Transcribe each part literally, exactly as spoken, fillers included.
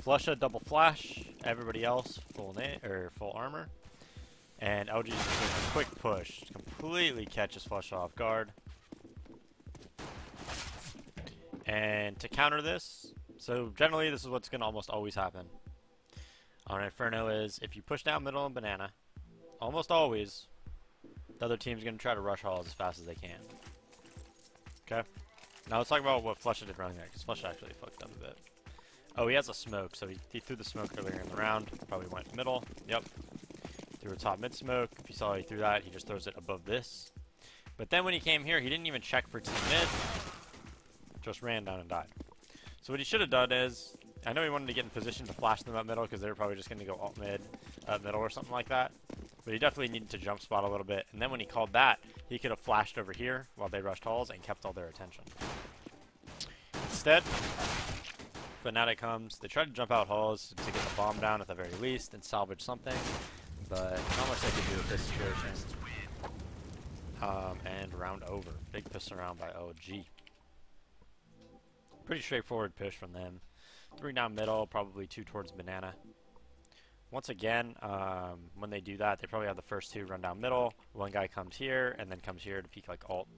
Flusha double flash, everybody else full na or full armor, and L G's just doing a quick push, completely catches Flusha off guard. And to counter this, so generally this is what's going to almost always happen on Inferno is if you push down middle and banana, almost always the other team's going to try to rush halls as fast as they can. Okay? Now let's talk about what Flusha did wrong there, because Flusha actually fucked up a bit. Oh, he has a smoke, so he, he threw the smoke earlier in the round. Probably went middle. Yep. Threw a top mid smoke. If you saw he threw that, he just throws it above this. But then when he came here, he didn't even check for team mid. Just ran down and died. So what he should have done is, I know he wanted to get in position to flash them up middle because they were probably just going to go alt mid, uh, middle or something like that. But he definitely needed to jump spot a little bit. And then when he called that, he could have flashed over here while they rushed halls and kept all their attention. Instead, Fnatic comes. They try to jump out halls to get the bomb down at the very least and salvage something. But not much they can do with this situation. Um, and round over. Big piss around by O G. Pretty straightforward push from them. Three down middle, probably two towards banana. Once again, um, when they do that, they probably have the first two run down middle. One guy comes here, and then comes here to peek like alt.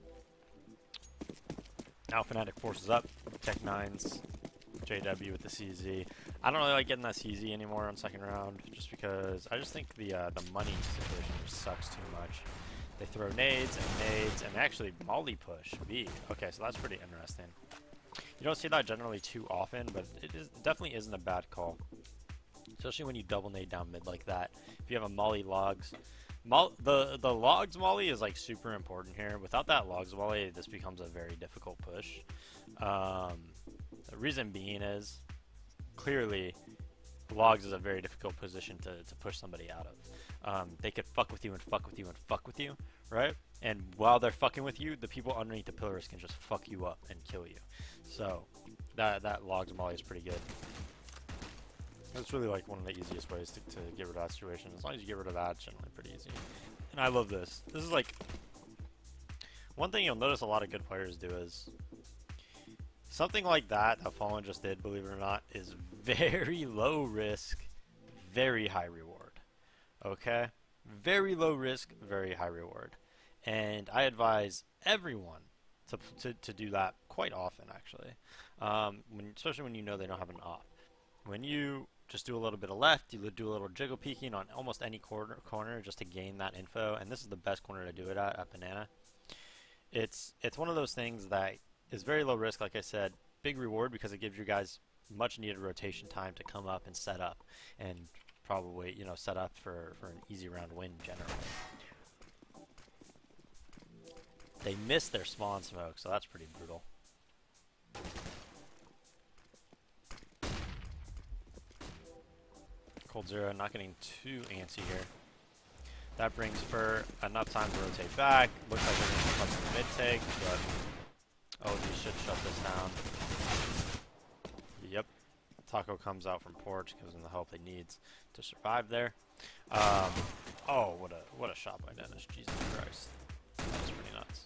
Now Fnatic forces up. Tech nines. J W with the C Z. I don't really like getting that C Z anymore on second round, just because I just think the uh, the money situation just sucks too much. They throw nades and nades, and actually molly push B. Okay, so that's pretty interesting. You don't see that generally too often, but it is, definitely isn't a bad call. Especially when you double nade down mid like that. If you have a molly logs. Mol the, the logs molly is like super important here. Without that logs molly, this becomes a very difficult push. Um, the reason being is, clearly, logs is a very difficult position to, to push somebody out of. Um, they could fuck with you and fuck with you and fuck with you, right? And while they're fucking with you, the people underneath the pillars can just fuck you up and kill you. So that that logs molly is pretty good. That's really like one of the easiest ways to, to get rid of that situation. As long as you get rid of that, it's generally pretty easy. And I love this. This is like one thing you'll notice a lot of good players do is something like that that Fallen just did, believe it or not, is very low risk, very high reward. Okay? Very low risk, very high reward. And I advise everyone to, to, to do that quite often, actually. Um, when, especially when you know they don't have an op. When you just do a little bit of left, you do a little jiggle peeking on almost any corner, corner just to gain that info. And this is the best corner to do it at, at Banana. It's, it's one of those things that is very low risk, like I said. Big reward because it gives you guys much needed rotation time to come up and set up. And probably, you know, set up for, for an easy round win generally. They missed their spawn smoke, so that's pretty brutal. coldzera not getting too antsy here. That brings Fur enough time to rotate back. Looks like they're going to come up to mid take, but O G should shut this down. Yep. Taco comes out from porch, gives them the help he needs to survive there. Um, oh, what a what a shot by Dennis. Jesus Christ. That was pretty nuts.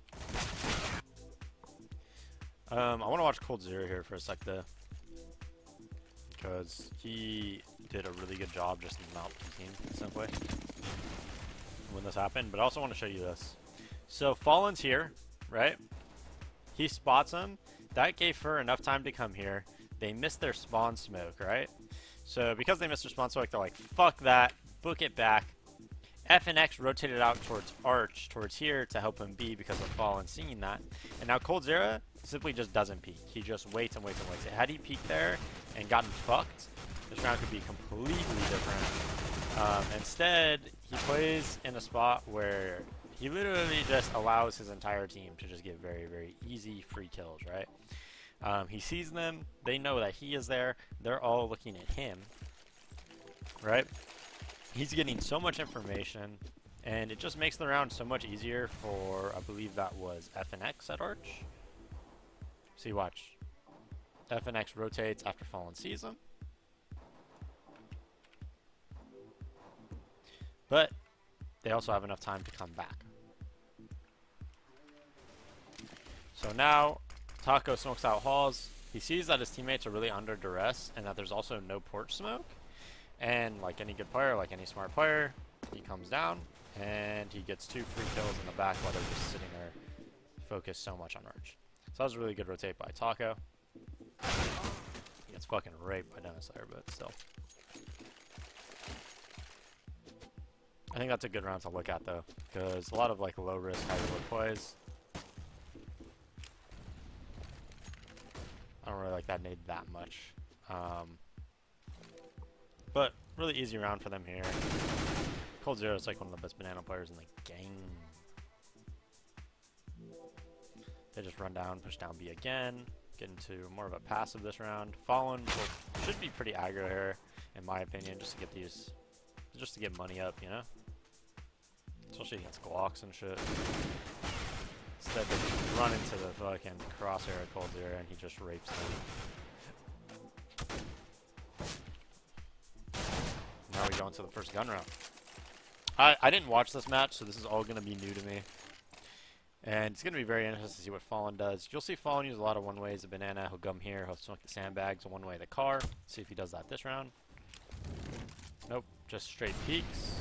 Um, I want to watch coldzera here for a sec though, because he did a really good job just not peeking simply when this happened. But I also want to show you this. So Fallen's here, right? He spots him. That gave Fur enough time to come here. They missed their spawn smoke, right? So because they missed their spawn smoke, they're like, fuck that, book it back. F N X rotated out towards Arch, towards here, to help him B because of Fallen seeing that. And now coldzera simply just doesn't peek. He just waits and waits and waits. Had he peeked there and gotten fucked, this round could be completely different. Um, instead, he plays in a spot where he literally just allows his entire team to just get very, very easy free kills, right? Um, he sees them. They know that he is there. They're all looking at him, right? He's getting so much information, and it just makes the round so much easier for, I believe that was F N X at Arch. See, watch. F N X rotates after Fallen sees him. But they also have enough time to come back. So now, Taco smokes out halls. He sees that his teammates are really under duress and that there's also no porch smoke. And like any good player, like any smart player, he comes down and he gets two free kills in the back while they're just sitting there focused so much on Arch. So that was a really good rotate by Taco. He gets fucking raped by Dennis there, but still. I think that's a good round to look at though, because a lot of like low risk, high reward plays. I don't really like that nade that much. Um, but really easy round for them here. coldzera is like one of the best banana players in the game. They just run down, push down B again, get into more of a passive this round. Fallen will, should be pretty aggro here, in my opinion, just to get these, just to get money up, you know? Especially against Glocks and shit. Instead they just run into the fucking crosshair at coldzera and he just rapes them. Now we go into the first gun round. I, I didn't watch this match, so this is all going to be new to me. And it's going to be very interesting to see what Fallen does. You'll see Fallen use a lot of one-ways. A banana, he'll gum here, he'll smoke the sandbags, a one-way the car. See if he does that this round. Nope, just straight peeks.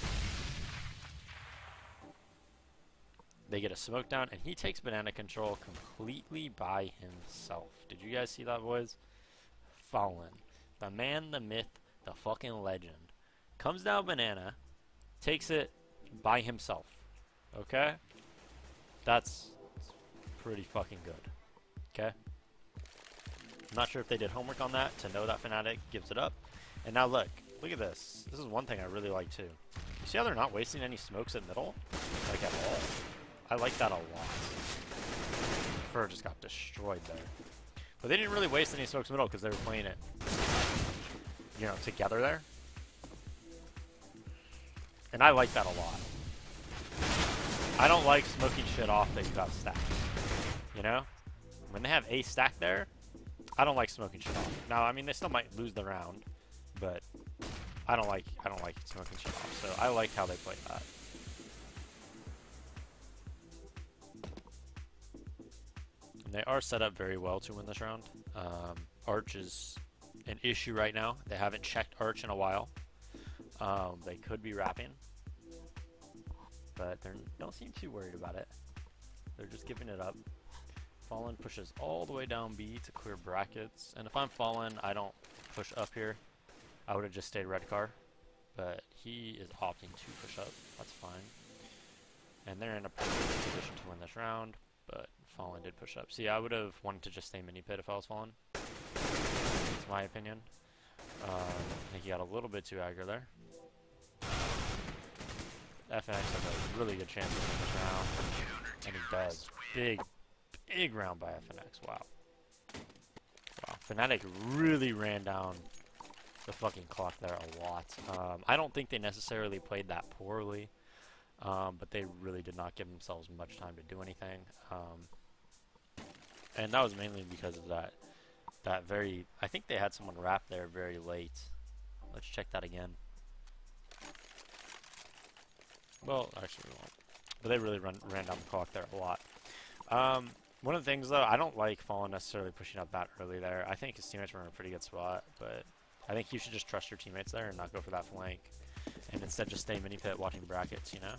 They get a smoke down, and he takes banana control completely by himself. Did you guys see that, boys? Fallen. The man, the myth, the fucking legend. Comes down banana, takes it by himself. Okay? That's pretty fucking good. Okay? I'm not sure if they did homework on that to know that Fnatic gives it up. And now look. Look at this. This is one thing I really like too. You see how they're not wasting any smokes at middle? Like at all. I like that a lot. Fur just got destroyed there. But they didn't really waste any smokes middle because they were playing it, you know, together there. And I like that a lot. I don't like smoking shit off that you got stacked. You know? When they have a stack there, I don't like smoking shit off. Now, I mean, they still might lose the round, but I don't like I don't like smoking shit off. So I like how they played that. And they are set up very well to win this round. Um, Arch is an issue right now. They haven't checked Arch in a while. Um, they could be wrapping, but they don't seem too worried about it. They're just giving it up. Fallen pushes all the way down B to clear brackets. And if I'm Fallen, I don't push up here. I would have just stayed red car. But he is opting to push up. That's fine. And they're in a pretty good position to win this round. But Fallen did push up. See, I would have wanted to just stay mini pit if I was Fallen. That's my opinion. Um, I think he got a little bit too aggro there. F N X has a really good chance of winning this round. And he does. Big, big round by F N X. Wow. Wow. Fnatic really ran down the fucking clock there a lot. Um, I don't think they necessarily played that poorly. Um, but they really did not give themselves much time to do anything. Um, and that was mainly because of that. That very... I think they had someone wrap there very late. Let's check that again. Well, actually we won't. But they really run, ran down the clock there a lot. Um, one of the things, though, I don't like Fallen necessarily pushing up that early there. I think his teammates were in a pretty good spot, but I think you should just trust your teammates there and not go for that flank. And instead just stay mini pit watching the brackets, you know?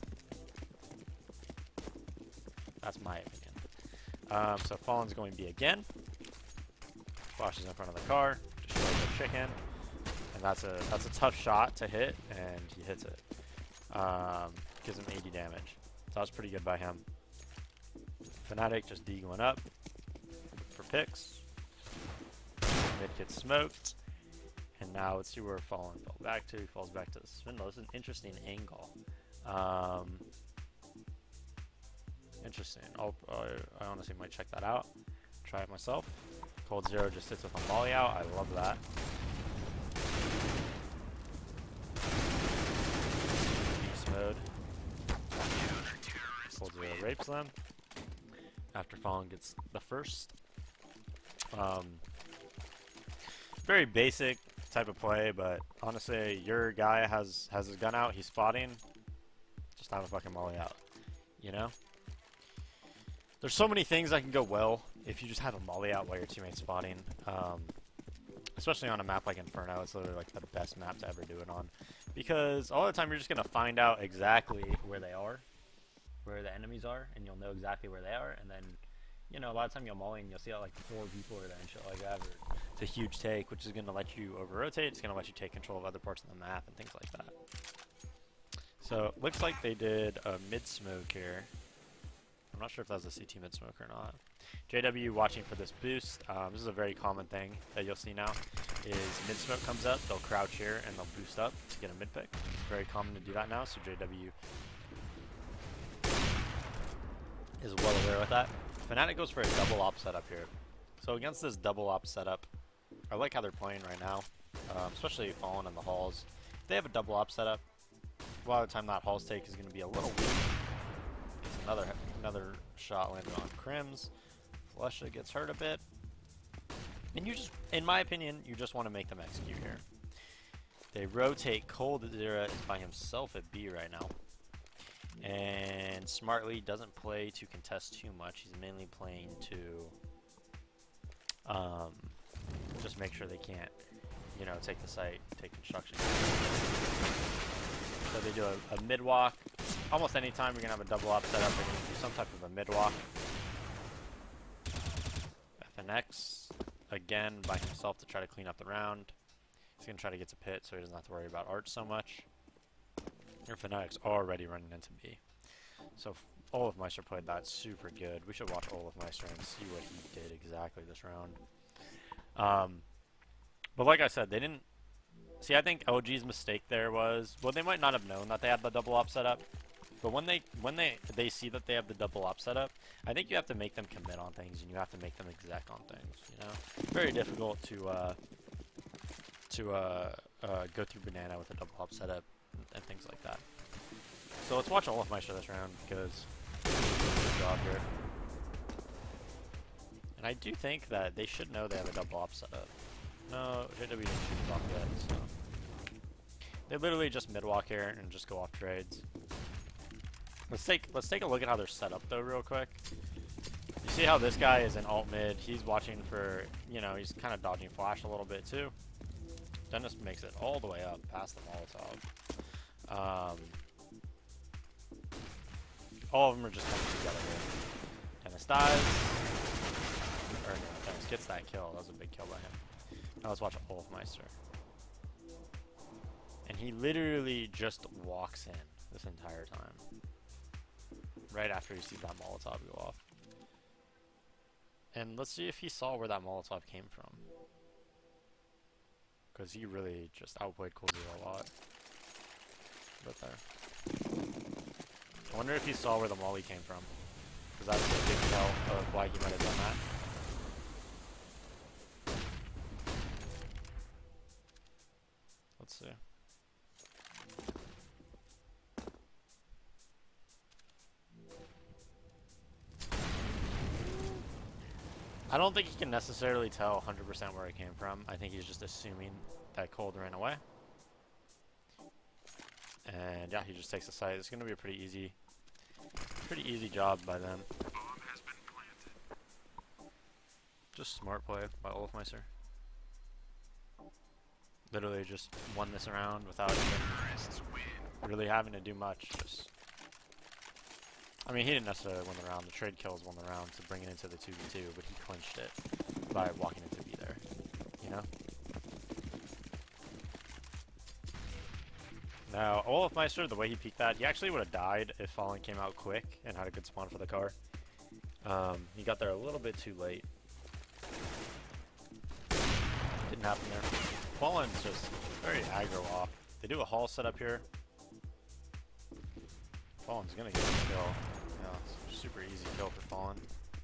That's my opinion. Um, so Fallen's going B again. Flashes in front of the car, destroys the chicken. And that's a that's a tough shot to hit, and he hits it. Um, gives him eighty damage. So that was pretty good by him. Fnatic just deagling up for picks. Mid gets smoked. And now let's see where Fallen fell back to. He falls back to the spindle. This is an interesting angle. Um, interesting. I'll, uh, I honestly might check that out. Try it myself. coldzera just sits with a molly out. I love that. Beast mode. coldzera rapes them. After Fallen gets the first. Um, very basic type of play, but honestly, your guy has has his gun out, he's spotting, just have a fucking molly out, you know? there's so many things that can go well if you just have a molly out while your teammate's spotting. Um, especially on a map like Inferno, it's literally like the best map to ever do it on. Because all the time you're just going to find out exactly where they are, where the enemies are, and you'll know exactly where they are, and then, you know, a lot of time you'll molly and you'll see how like four people are there and shit like that. Or it's a huge take, which is going to let you over-rotate, it's going to let you take control of other parts of the map and things like that. So, looks like they did a mid-smoke here. I'm not sure if that was a C T mid-smoke or not. J W watching for this boost. Um, this is a very common thing that you'll see now, is mid-smoke comes up, they'll crouch here, and they'll boost up to get a mid-pick. It's very common to do that now, so J W is well aware with that. Fnatic goes for a double op setup here. So against this double op setup, I like how they're playing right now, um, especially Fallen in the halls. If they have a double op setup, a lot of the time that halls take is going to be a little weak. It's another another shot landed on Crims. Flusha gets hurt a bit. And you just, in my opinion, you just want to make them execute here. They rotate. Coldzera is by himself at B right now. And Smartly doesn't play to contest too much. He's mainly playing to um, just make sure they can't, you know, take the site, take construction. So they do a, a mid walk. Almost any time you're gonna have a double op set up, they're gonna do some type of a mid walk. F N X again by himself to try to clean up the round. He's gonna try to get to pit so he doesn't have to worry about Arch so much. Your Fnatic's already running into B. So Olofmeister played that super good. We should watch Olofmeister and see what he did exactly this round. Um, but like I said, they didn't... See, I think L G's mistake there was... Well, they might not have known that they had the double op setup. But when they when they, they see that they have the double op setup, I think you have to make them commit on things, and you have to make them exec on things, you know? Very difficult to, uh, to uh, uh, go through Banana with a double op setup and things like that. So let's watch Olofmeister this round because good job here. And I do think that they should know they have a double op setup. No, J W didn't shoot it off yet, so they literally just mid walk here and just go off trades. Let's take let's take a look at how they're set up though real quick. You see how this guy is in alt mid, he's watching for, you know, he's kind of dodging flash a little bit too. Dennis makes it all the way up past the Molotov. Um, all of them are just coming together here. Dennis dies. Or no, Dennis gets that kill. That was a big kill by him. Now let's watch Olofmeister. And he literally just walks in this entire time. Right after he sees that Molotov go off. And let's see if he saw where that Molotov came from. Because he really just outplayed Coldzera a lot. Right there. I wonder if he saw where the molly came from. Because that's a big tell of why he might have done that. Let's see. I don't think he can necessarily tell one hundred percent where it came from. I think he's just assuming that Cold ran away. And yeah, he just takes the site. It's going to be a pretty easy, pretty easy job by them. Just smart play by Olofmeister. Literally just won this around without even really having to do much. Just, I mean, he didn't necessarily win the round. The trade kills won the round to bring it into the two v two, but he clinched it by walking into B there. You know? Now, Olofmeister, the way he peeked that, he actually would have died if Fallen came out quick and had a good spawn for the car. Um, he got there a little bit too late. Didn't happen there. Fallen's just very aggro off. They do a hall setup here. Fallen's gonna get a kill. Yeah, it's a super easy kill for Fallen.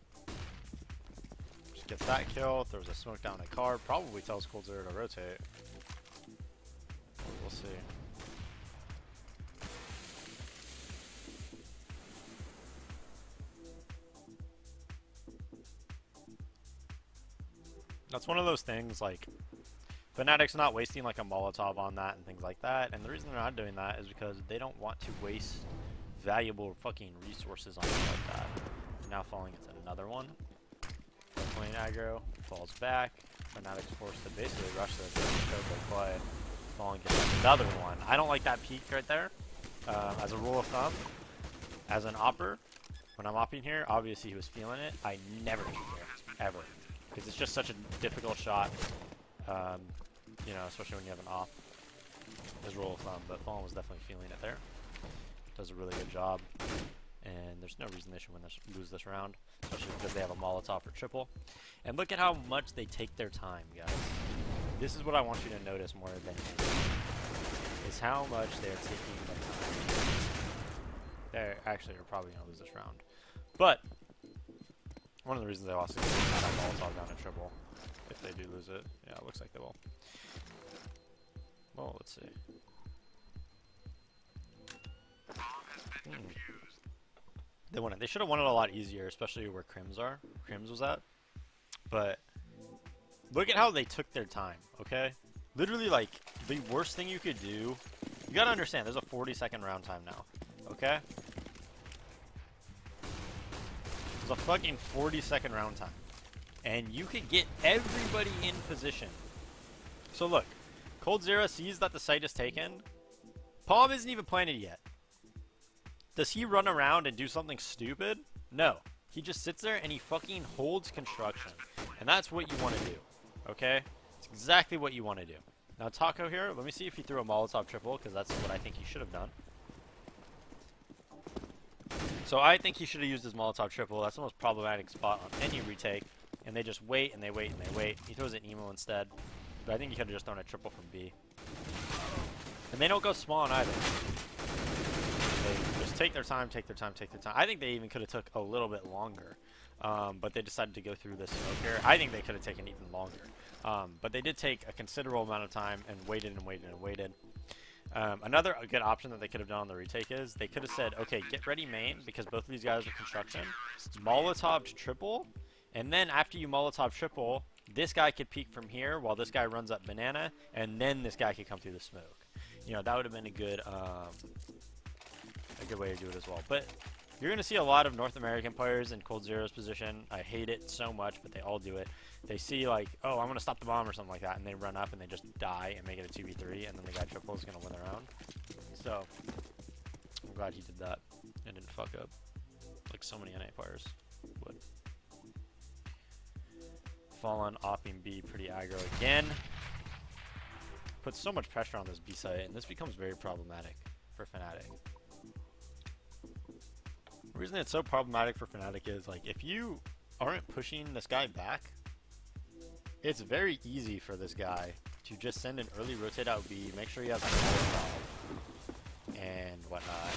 Just gets that kill, throws a smoke down a car, probably tells Coldzera to rotate. We'll see. That's one of those things, like, Fnatic's not wasting like a Molotov on that and things like that, and the reason they're not doing that is because they don't want to waste valuable fucking resources on it like that. Now Fallen gets another one. Playing aggro, falls back. Fnatic's forced to basically rush this and show their play. Fallen gets another one. I don't like that peak right there. Um, as a rule of thumb, as an opper, when I'm opping here, obviously he was feeling it. I never peek here, ever. Because it's just such a difficult shot. Um, you know, especially when you have an op. As a rule of thumb, but Fallen was definitely feeling it there. Does a really good job. And there's no reason they should win this, lose this round, especially because they have a Molotov for triple. And look at how much they take their time, guys. This is what I want you to notice more than anything, is how much they're taking their time. They actually are probably going to lose this round. But one of the reasons they lost is they had a Molotov down to triple. If they do lose it, yeah, it looks like they will. Well, let's see. Hmm. They won it. They should have won it a lot easier, especially where Crims are. Crims was at. But look at how they took their time, okay? Literally, like, the worst thing you could do... You gotta understand, there's a forty second round time now, okay? There's a fucking forty second round time. And you could get everybody in position. So look, coldzera sees that the site is taken. Palm isn't even planted yet. Does he run around and do something stupid? No. He just sits there and he fucking holds construction. And that's what you want to do. Okay? It's exactly what you want to do. Now Taco here, let me see if he threw a Molotov triple, because that's what I think he should have done. So I think he should have used his Molotov triple. That's the most problematic spot on any retake. And they just wait and they wait and they wait. He throws an emo instead. But I think he could have just thrown a triple from B. And they don't go spawn either. They just take their time, take their time, take their time. I think they even could have took a little bit longer. Um, but they decided to go through this smoke here. I think they could have taken even longer. Um, but they did take a considerable amount of time and waited and waited and waited. Um, another good option that they could have done on the retake is they could have said, okay, get ready main, because both of these guys are construction. Molotov triple. And then after you Molotov triple, this guy could peek from here while this guy runs up banana. And then this guy could come through the smoke. You know, that would have been a good... Um, a good way to do it as well. But you're going to see a lot of North American players in coldzera's position. I hate it so much, but they all do it. They see like, oh, I'm going to stop the bomb or something like that, and they run up and they just die and make it a two v three, and then the guy triple is going to win the round. So I'm glad he did that and didn't fuck up like so many N A players would. Fallen opping B pretty aggro again. Puts so much pressure on this B site, and this becomes very problematic for Fnatic. The reason it's so problematic for Fnatic is, like, if you aren't pushing this guy back, it's very easy for this guy to just send an early rotate out B, make sure he has a Molotov and whatnot,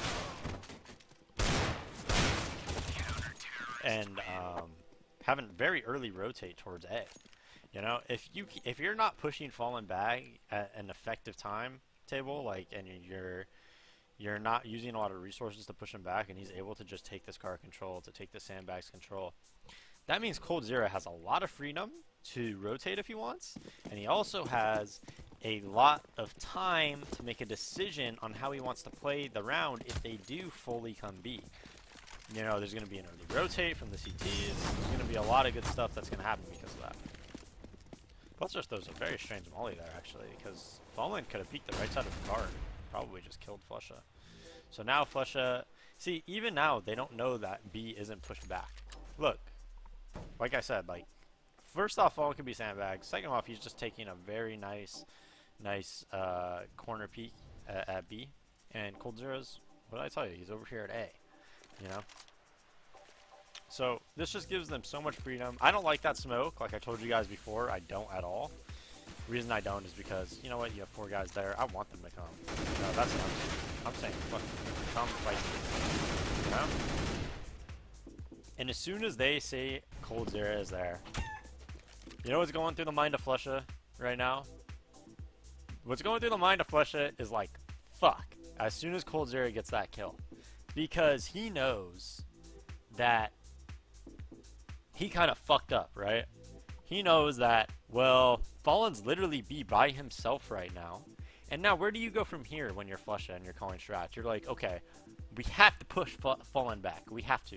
and um, have a very early rotate towards A. You know, if you if you're not pushing Fallen back at an effective time table, like, and you're You're not using a lot of resources to push him back, and he's able to just take this car control, to take the sandbags control. That means coldzera has a lot of freedom to rotate if he wants, and he also has a lot of time to make a decision on how he wants to play the round if they do fully come B. You know, there's going to be an early rotate from the C Ts. There's going to be a lot of good stuff that's going to happen because of that. Plus, just throws a very strange molly there, actually, because Fallen could have peeked the right side of the card. Probably just killed Flusha. So now Flusha... See, even now, they don't know that B isn't pushed back. Look. Like I said, like... First off, Fallen can be sandbagged. Second off, he's just taking a very nice... Nice, uh... corner peek at, at B. And coldzera's... What did I tell you? He's over here at A. You know? So, this just gives them so much freedom. I don't like that smoke. Like I told you guys before, I don't at all. The reason I don't is because, you know what, you have four guys there. I want them to come. No, that's not. I'm saying, look, come fight me. You know? And as soon as they say coldzera is there, you know what's going through the mind of Flusha right now? What's going through the mind of Flusha is like, fuck, as soon as coldzera gets that kill. Because he knows that he kind of fucked up, right? He knows that, well, Fallen's literally B by himself right now. And now where do you go from here when you're Flusha and you're calling strats? You're like, okay, we have to push Fallen back. We have to.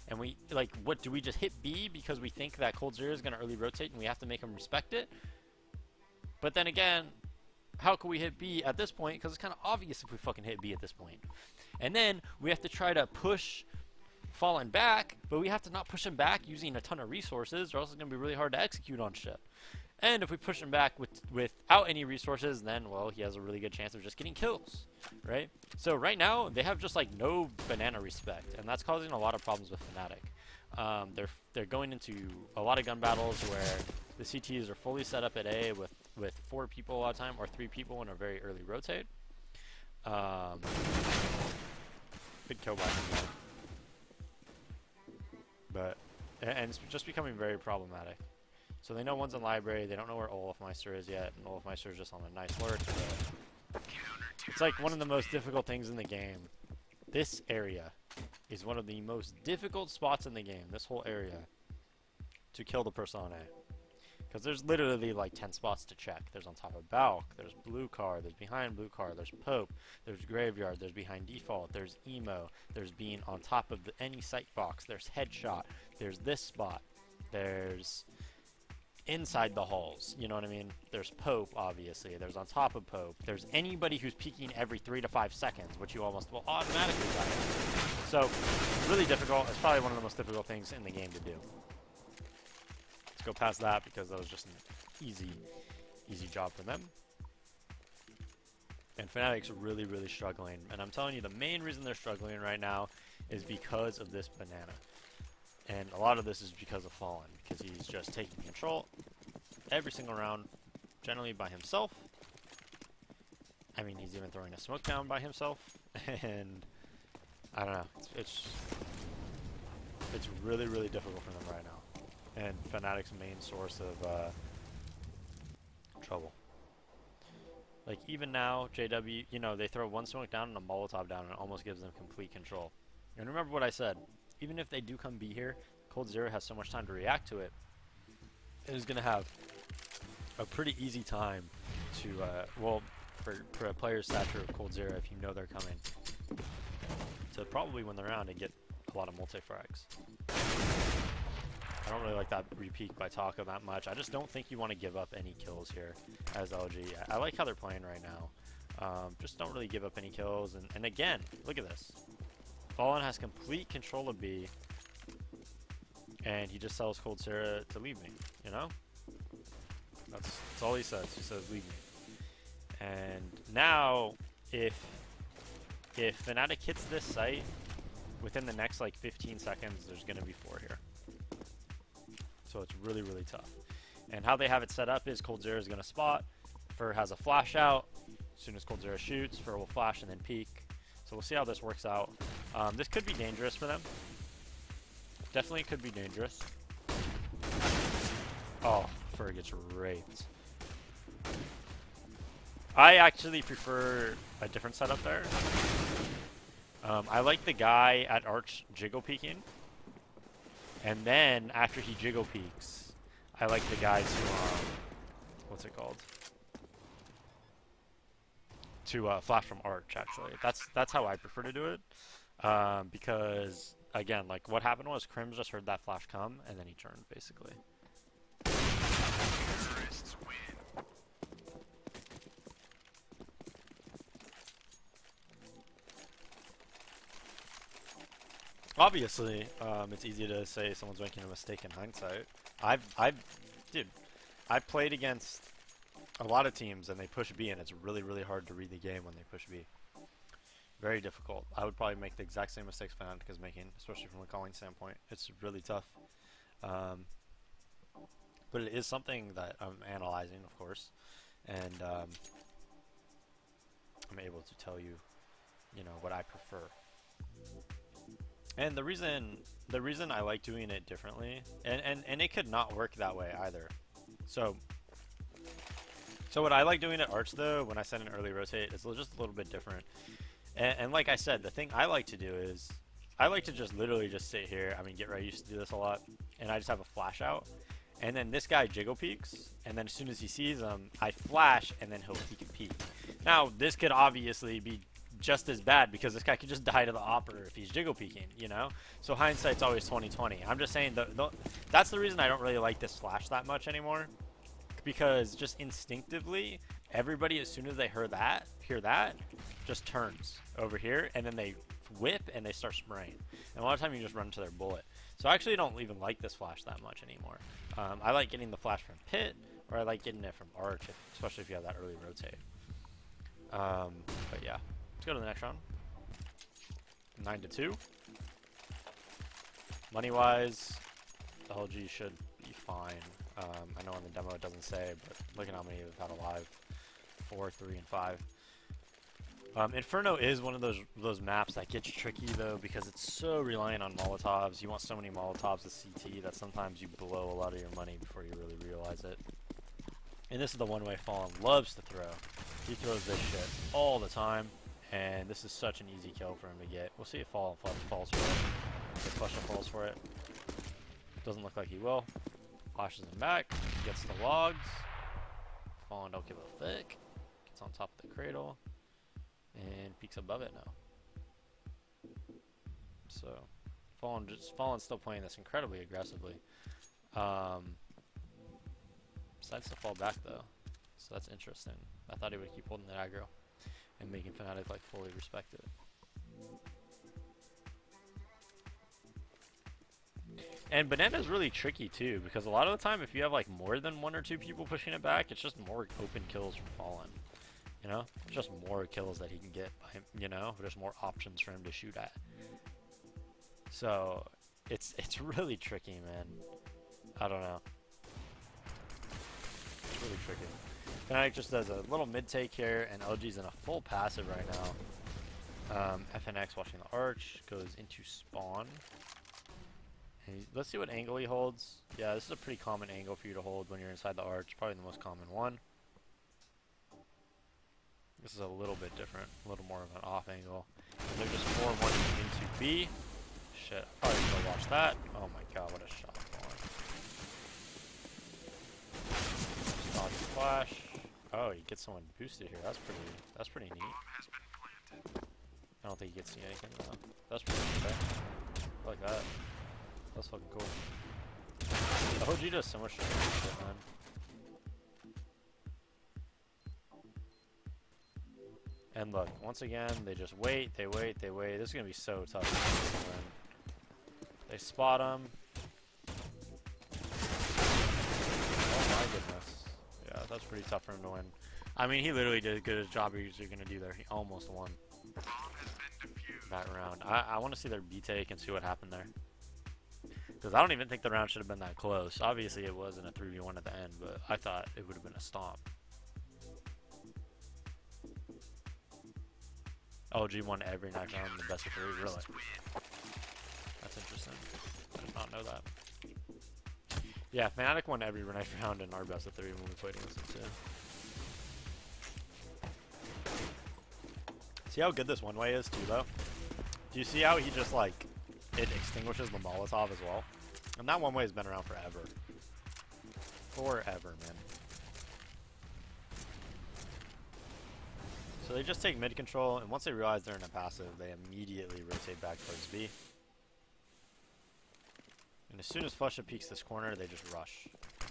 And we, like, what, do we just hit B because we think that Cold Zero is going to early rotate and we have to make him respect it? But then again, how can we hit B at this point? Because it's kind of obvious if we fucking hit B at this point. And then we have to try to push Fallen back, but we have to not push him back using a ton of resources, or else it's going to be really hard to execute on shit. And if we push him back with without any resources, then, well, he has a really good chance of just getting kills, right? So right now, they have just, like, no banana respect, and that's causing a lot of problems with Fnatic. Um, they're, they're going into a lot of gun battles where the C Ts are fully set up at A with, with four people a lot of time, or three people in a very early rotate. Um, big kill by him, but, and it's just becoming very problematic. So they know one's in library, they don't know where Olafmeister is yet, and Olafmeister is just on a nice lurk. It's like one of the most difficult things in the game. This area is one of the most difficult spots in the game, this whole area, to kill the person on A. Because there's literally like ten spots to check. There's on top of Balk, there's blue car, there's behind blue car, there's Pope, there's Graveyard, there's behind default, there's Emo, there's being on top of the, any sight box, there's Headshot, there's this spot, there's inside the halls, you know what I mean? There's Pope, obviously, there's on top of Pope, there's anybody who's peeking every three to five seconds, which you almost will automatically die. So, really difficult. It's probably one of the most difficult things in the game to do. Go past that because that was just an easy easy job for them. And Fnatic's really, really struggling. And I'm telling you, the main reason they're struggling right now is because of this banana. And a lot of this is because of Fallen, because he's just taking control every single round, generally by himself. I mean, he's even throwing a smoke down by himself. And I don't know, it's, it's, it's really, really difficult for them right now. And Fnatic's main source of uh, trouble. Like, even now, J W, you know, they throw one smoke down and a Molotov down, and it almost gives them complete control. And remember what I said, even if they do come B here, Cold Zero has so much time to react to it, it is going to have a pretty easy time to, uh, well, for, for a player's stature of Cold Zero, if you know they're coming, to probably win the round and get a lot of multi-frags. I don't really like that repeat by Taco that much. I just don't think you want to give up any kills here as L G. I, I like how they're playing right now. Um, just don't really give up any kills. And, and again, look at this. Fallen has complete control of B. And he just tells Cold Zero to leave me, you know? That's, that's all he says. He says, leave me. And now, if, if Fnatic hits this site, within the next like fifteen seconds, there's going to be four here. So it's really, really tough. And how they have it set up is Cold Zero is going to spot. Fur has a flash out. As soon as Cold Zero shoots, Fur will flash and then peek. So we'll see how this works out. Um, this could be dangerous for them. Definitely could be dangerous. Oh, Fur gets raped. I actually prefer a different setup there. Um, I like the guy at Arch jiggle peeking. And then, after he jiggle peeks, I like the guy to, um, what's it called? To uh, flash from Arch, actually. That's that's how I prefer to do it. Um, because, again, like, what happened was Crims just heard that flash come, and then he turned, basically. Obviously, um, it's easy to say someone's making a mistake in hindsight. I've, I've, dude, I've played against a lot of teams and they push B, and it's really, really hard to read the game when they push B. Very difficult. I would probably make the exact same mistakes Fnatic is making, especially from a calling standpoint. It's really tough. Um, but it is something that I'm analyzing, of course, and um, I'm able to tell you, you know, what I prefer. And the reason the reason I like doing it differently, and, and, and it could not work that way either. So so what I like doing at Arch though, when I send an early rotate, is just a little bit different. And, and like I said, the thing I like to do is, I like to just literally just sit here. I mean, Get Right used to do this a lot, and I just have a flash out. And then this guy jiggle peeks, and then as soon as he sees him, I flash, and then he'll peek and peek. Now, this could obviously be just as bad because this guy could just die to the opera if he's jiggle peeking, you know? So hindsight's always twenty twenty. I'm just saying the, the, that's the reason I don't really like this flash that much anymore, because just instinctively, everybody as soon as they hear that, hear that, just turns over here and then they whip and they start spraying. And a lot of time you just run to their bullet. So I actually don't even like this flash that much anymore. Um, I like getting the flash from pit, or I like getting it from arch, if, especially if you have that early rotate. Um, but yeah, let's go to the next round. Nine to two. Money wise, the L G should be fine. Um, I know in the demo it doesn't say, but look at how many we've had alive. Four, three, and five. Um, Inferno is one of those those maps that gets tricky though, because it's so reliant on Molotovs. You want so many Molotovs with C T that sometimes you blow a lot of your money before you really realize it. And this is the one way Fallen loves to throw. He throws this shit all the time, and this is such an easy kill for him to get. We'll see if Fallen falls for it. If Flusha falls for it. Doesn't look like he will. Flashes him back, gets the logs. Fallen don't give a thick. Gets on top of the cradle. And peeks above it now. So, Fallen just Fallen's still playing this incredibly aggressively. Um, decides to fall back though, so that's interesting. I thought he would keep holding the aggro and making Fnatic like fully respect it. And Banana's really tricky too, because a lot of the time if you have like more than one or two people pushing it back, it's just more open kills from Fallen. You know, just more kills that he can get by him, you know, just more options for him to shoot at. So it's it's really tricky, man. I don't know. It's really tricky. Fnatic just does a little mid take here, and L G's in a full passive right now. Um, F N X watching the arch, goes into spawn. And he, let's see what angle he holds. Yeah, this is a pretty common angle for you to hold when you're inside the arch. Probably the most common one. This is a little bit different, a little more of an off angle. And they're just four one into B. Shit, I probably should have watched that. Oh my god, what a shot. Dodge flash. Oh, he gets someone boosted here. That's pretty. That's pretty neat. I don't think he gets to see anything though. That's pretty okay. I like that. That's fucking cool. The O G does so much shit, man. And look, once again, they just wait, they wait, they wait. This is gonna be so tough to win. They spot him. Oh my goodness. Yeah, that's pretty tough for him to win. I mean, he literally did as good a job as you're gonna do there. He almost won that round. I, I want to see their B take and see what happened there. Because I don't even think the round should have been that close. Obviously, it wasn't a three v one at the end, but I thought it would have been a stomp. O G won every night round in the best of three, really? That's interesting. I did not know that. Yeah, Fnatic won every knife round in our best of three when we played against them too. See how good this one way is too, though? Do you see how he just like it extinguishes the Molotov as well? And that one way has been around forever. Forever, man. So they just take mid control, and once they realize they're in a passive, they immediately rotate back towards B. And as soon as Flusha peeks this corner, they just rush.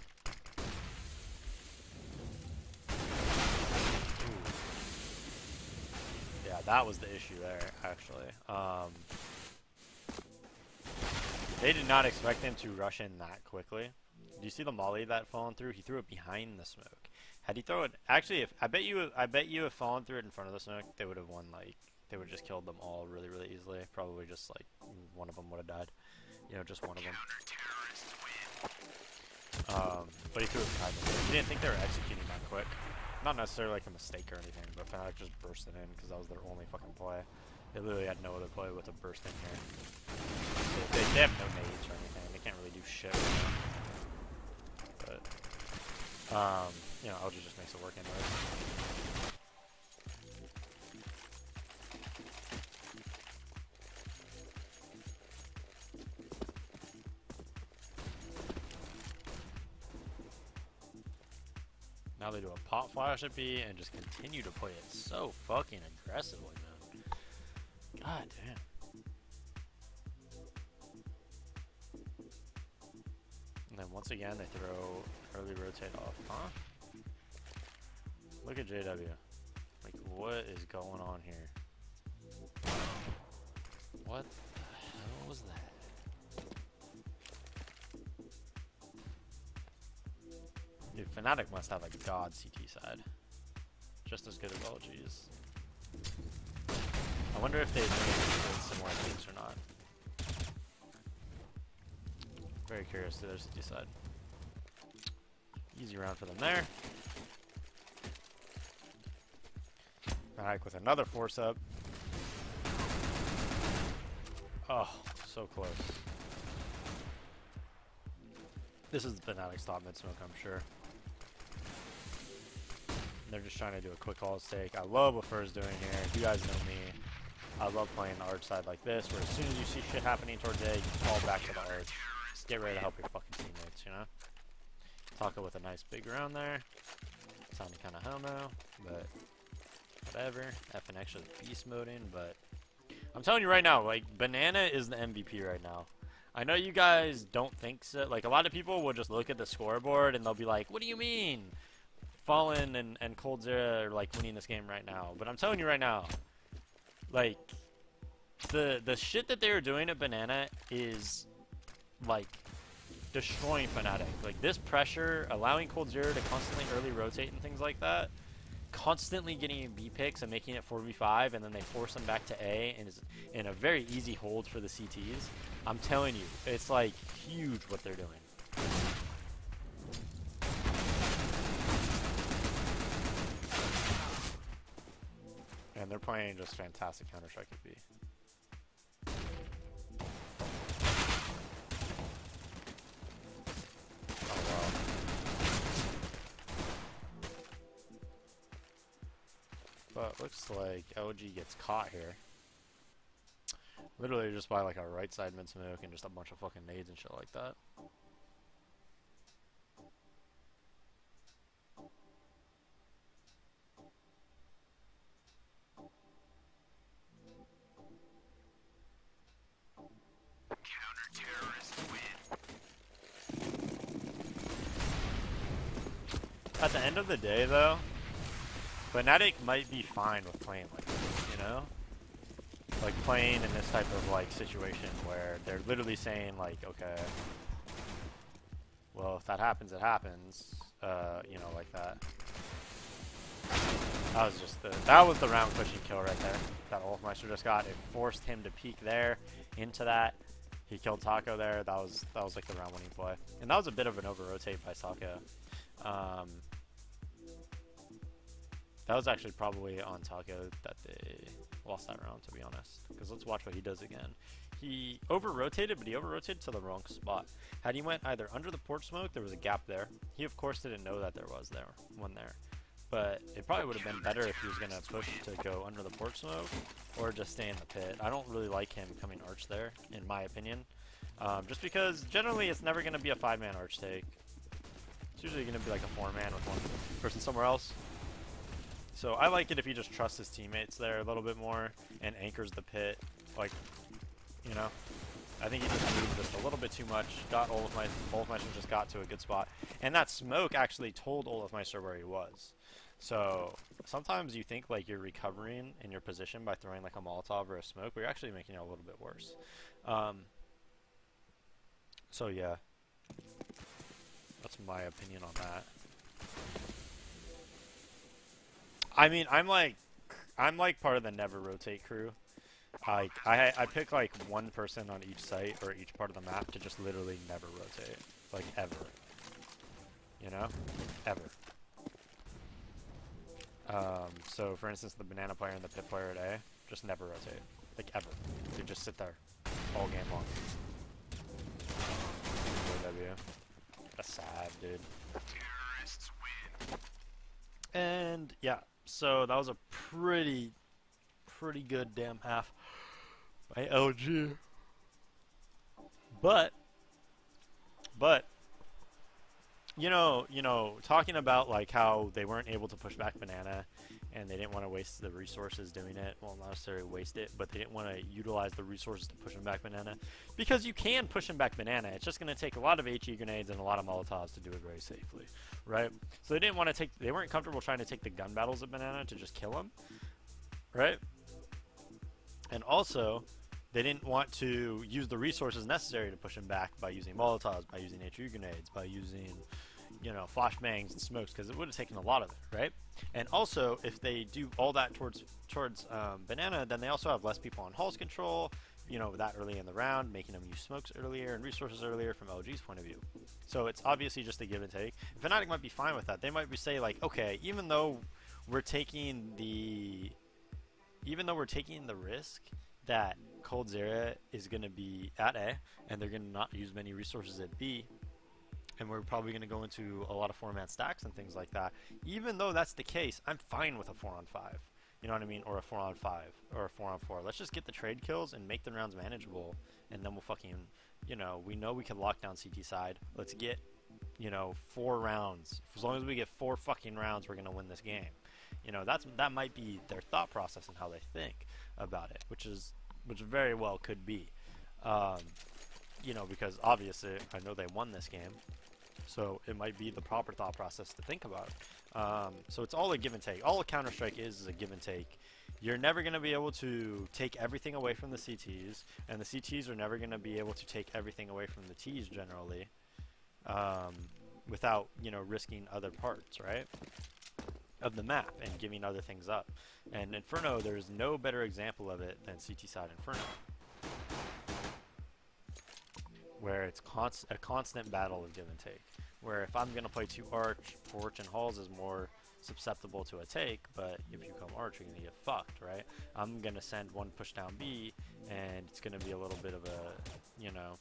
Ooh. Yeah, that was the issue there, actually. Um, they did not expect him to rush in that quickly. Do you see the molly that fallen through? He threw it behind the smoke. Had he thrown it, actually, if I bet you, I bet you, if fallen through it in front of the smoke, they would have won. Like, they would have just killed them all really, really easily. Probably just like one of them would have died. You know, just one of them. Um, but he threw it behind them. He didn't think they were executing that quick. Not necessarily like a mistake or anything, but Fnatic just burst it in because that was their only fucking play. They literally had no other play with a burst in here. So they, they have no nades or anything. They can't really do shit right now. But, um, you know, L G just makes it work anyways. Now they do a pop flash at B and just continue to play it so fucking aggressively, man. God damn. And then once again, they throw early rotate off. Huh? Look at J W. Like, what is going on here? What the hell was that? Dude, Fnatic must have a god C T side. Just as good as L G's. I wonder if they do similar things or not. Very curious to their C T side. Easy round for them there. Fnatic with another force up. Oh, so close. This is the Fnatic's top mid smoke, I'm sure. They're just trying to do a quick all stake. I love what Fur's doing here. You guys know me. I love playing the arch side like this, where as soon as you see shit happening towards A, you fall back to the arch. Get ready to help your fucking teammates, you know? Taka with a nice big round there. Sounding kind of homo, but whatever. F N actually beast moding, but I'm telling you right now, like, Banana is the M V P right now. I know you guys don't think so. Like, a lot of people will just look at the scoreboard and they'll be like, what do you mean? Fallen and, and coldzera are, like, winning this game right now. But I'm telling you right now, like, the, the shit that they are doing at Banana is, like, destroying Fnatic. Like, this pressure, allowing coldzera to constantly early rotate and things like that, constantly getting B picks and making it four v five, and then they force them back to A, and is in a very easy hold for the C Ts. I'm telling you, it's like huge what they're doing. And they're playing just fantastic Counter-Strike at B. Oh wow. But looks like L G gets caught here. Literally just by like a right side mid smoke and just a bunch of fucking nades and shit like that. At the end of the day, though, Fnatic might be fine with playing like this, you know? Like, playing in this type of, like, situation where they're literally saying, like, okay, well, if that happens, it happens, uh, you know, like that. That was just the, that was the round pushing kill right there that Olofmeister just got. It forced him to peek there into that. He killed Taco there. That was, that was like, the round winning play. And that was a bit of an over-rotate by Taco. Um, that was actually probably on Taco that they lost that round, to be honest. Because let's watch what he does again. He over-rotated, but he over-rotated to the wrong spot. Had he went either under the porch smoke, there was a gap there. He, of course, didn't know that there was there one there. But it probably would have been better if he was going to push to go under the porch smoke or just stay in the pit. I don't really like him coming arch there, in my opinion. Um, just because generally it's never going to be a five-man arch take. It's usually going to be like a four-man with one person somewhere else. So I like it if he just trusts his teammates there a little bit more and anchors the pit. Like, you know, I think he just moved just a little bit too much. Got Olofmeister, Olofmeister just got to a good spot. And that smoke actually told Olofmeister where he was. So sometimes you think like you're recovering in your position by throwing like a Molotov or a smoke, but you're actually making it a little bit worse. Um, so yeah, that's my opinion on that. I mean, I'm like, I'm like part of the never rotate crew. Like, I I pick like one person on each site or each part of the map to just literally never rotate, like ever. You know, ever. Um, so for instance, the banana player and the pit player at A just never rotate, like ever. They just sit there all game long. W. That's sad, dude. And yeah, so that was a pretty, pretty good damn half by L G. But, but, you know, you know, talking about like how they weren't able to push back banana and they didn't want to waste the resources doing it. Well, not necessarily waste it, but they didn't want to utilize the resources to push them back banana, because you can push them back banana. It's just going to take a lot of HE grenades and a lot of Molotovs to do it very safely, right? So they didn't want to take, they weren't comfortable trying to take the gun battles at banana to just kill them, right? And also, they didn't want to use the resources necessary to push them back by using Molotovs, by using HE grenades, by using, you know, flashbangs and smokes, because it would have taken a lot of it, right? And also, if they do all that towards towards um, banana, then they also have less people on Hall's control, you know, that early in the round, making them use smokes earlier and resources earlier from L G's point of view. So it's obviously just a give and take. Fnatic might be fine with that. They might be say like, okay, even though we're taking the, even though we're taking the risk that coldzera is going to be at A, and they're going to not use many resources at B, and we're probably going to go into a lot of four-man stacks and things like that. Even though that's the case, I'm fine with a four on five. You know what I mean? Or a four on five, or a four on four. Let's just get the trade kills and make the rounds manageable, and then we'll fucking, you know, we know we can lock down C T side. Let's get, you know, four rounds. As long as we get four fucking rounds, we're going to win this game. You know, that's that might be their thought process and how they think about it, which is, which very well could be. Um, you know, because obviously I know they won this game. So it might be the proper thought process to think about. Um, so it's all a give and take. All a Counter-Strike is is a give and take. You're never going to be able to take everything away from the C Ts, and the C Ts are never going to be able to take everything away from the Ts generally, um, without, you know, risking other parts, right, of the map and giving other things up. And Inferno, there's no better example of it than C T side Inferno, where it's const a constant battle of give and take. Where if I'm going to play two Arch, Porch and Halls is more susceptible to a take, but if you come Arch, you're going to get fucked, right? I'm going to send one push down B, and it's going to be a little bit of a, you know,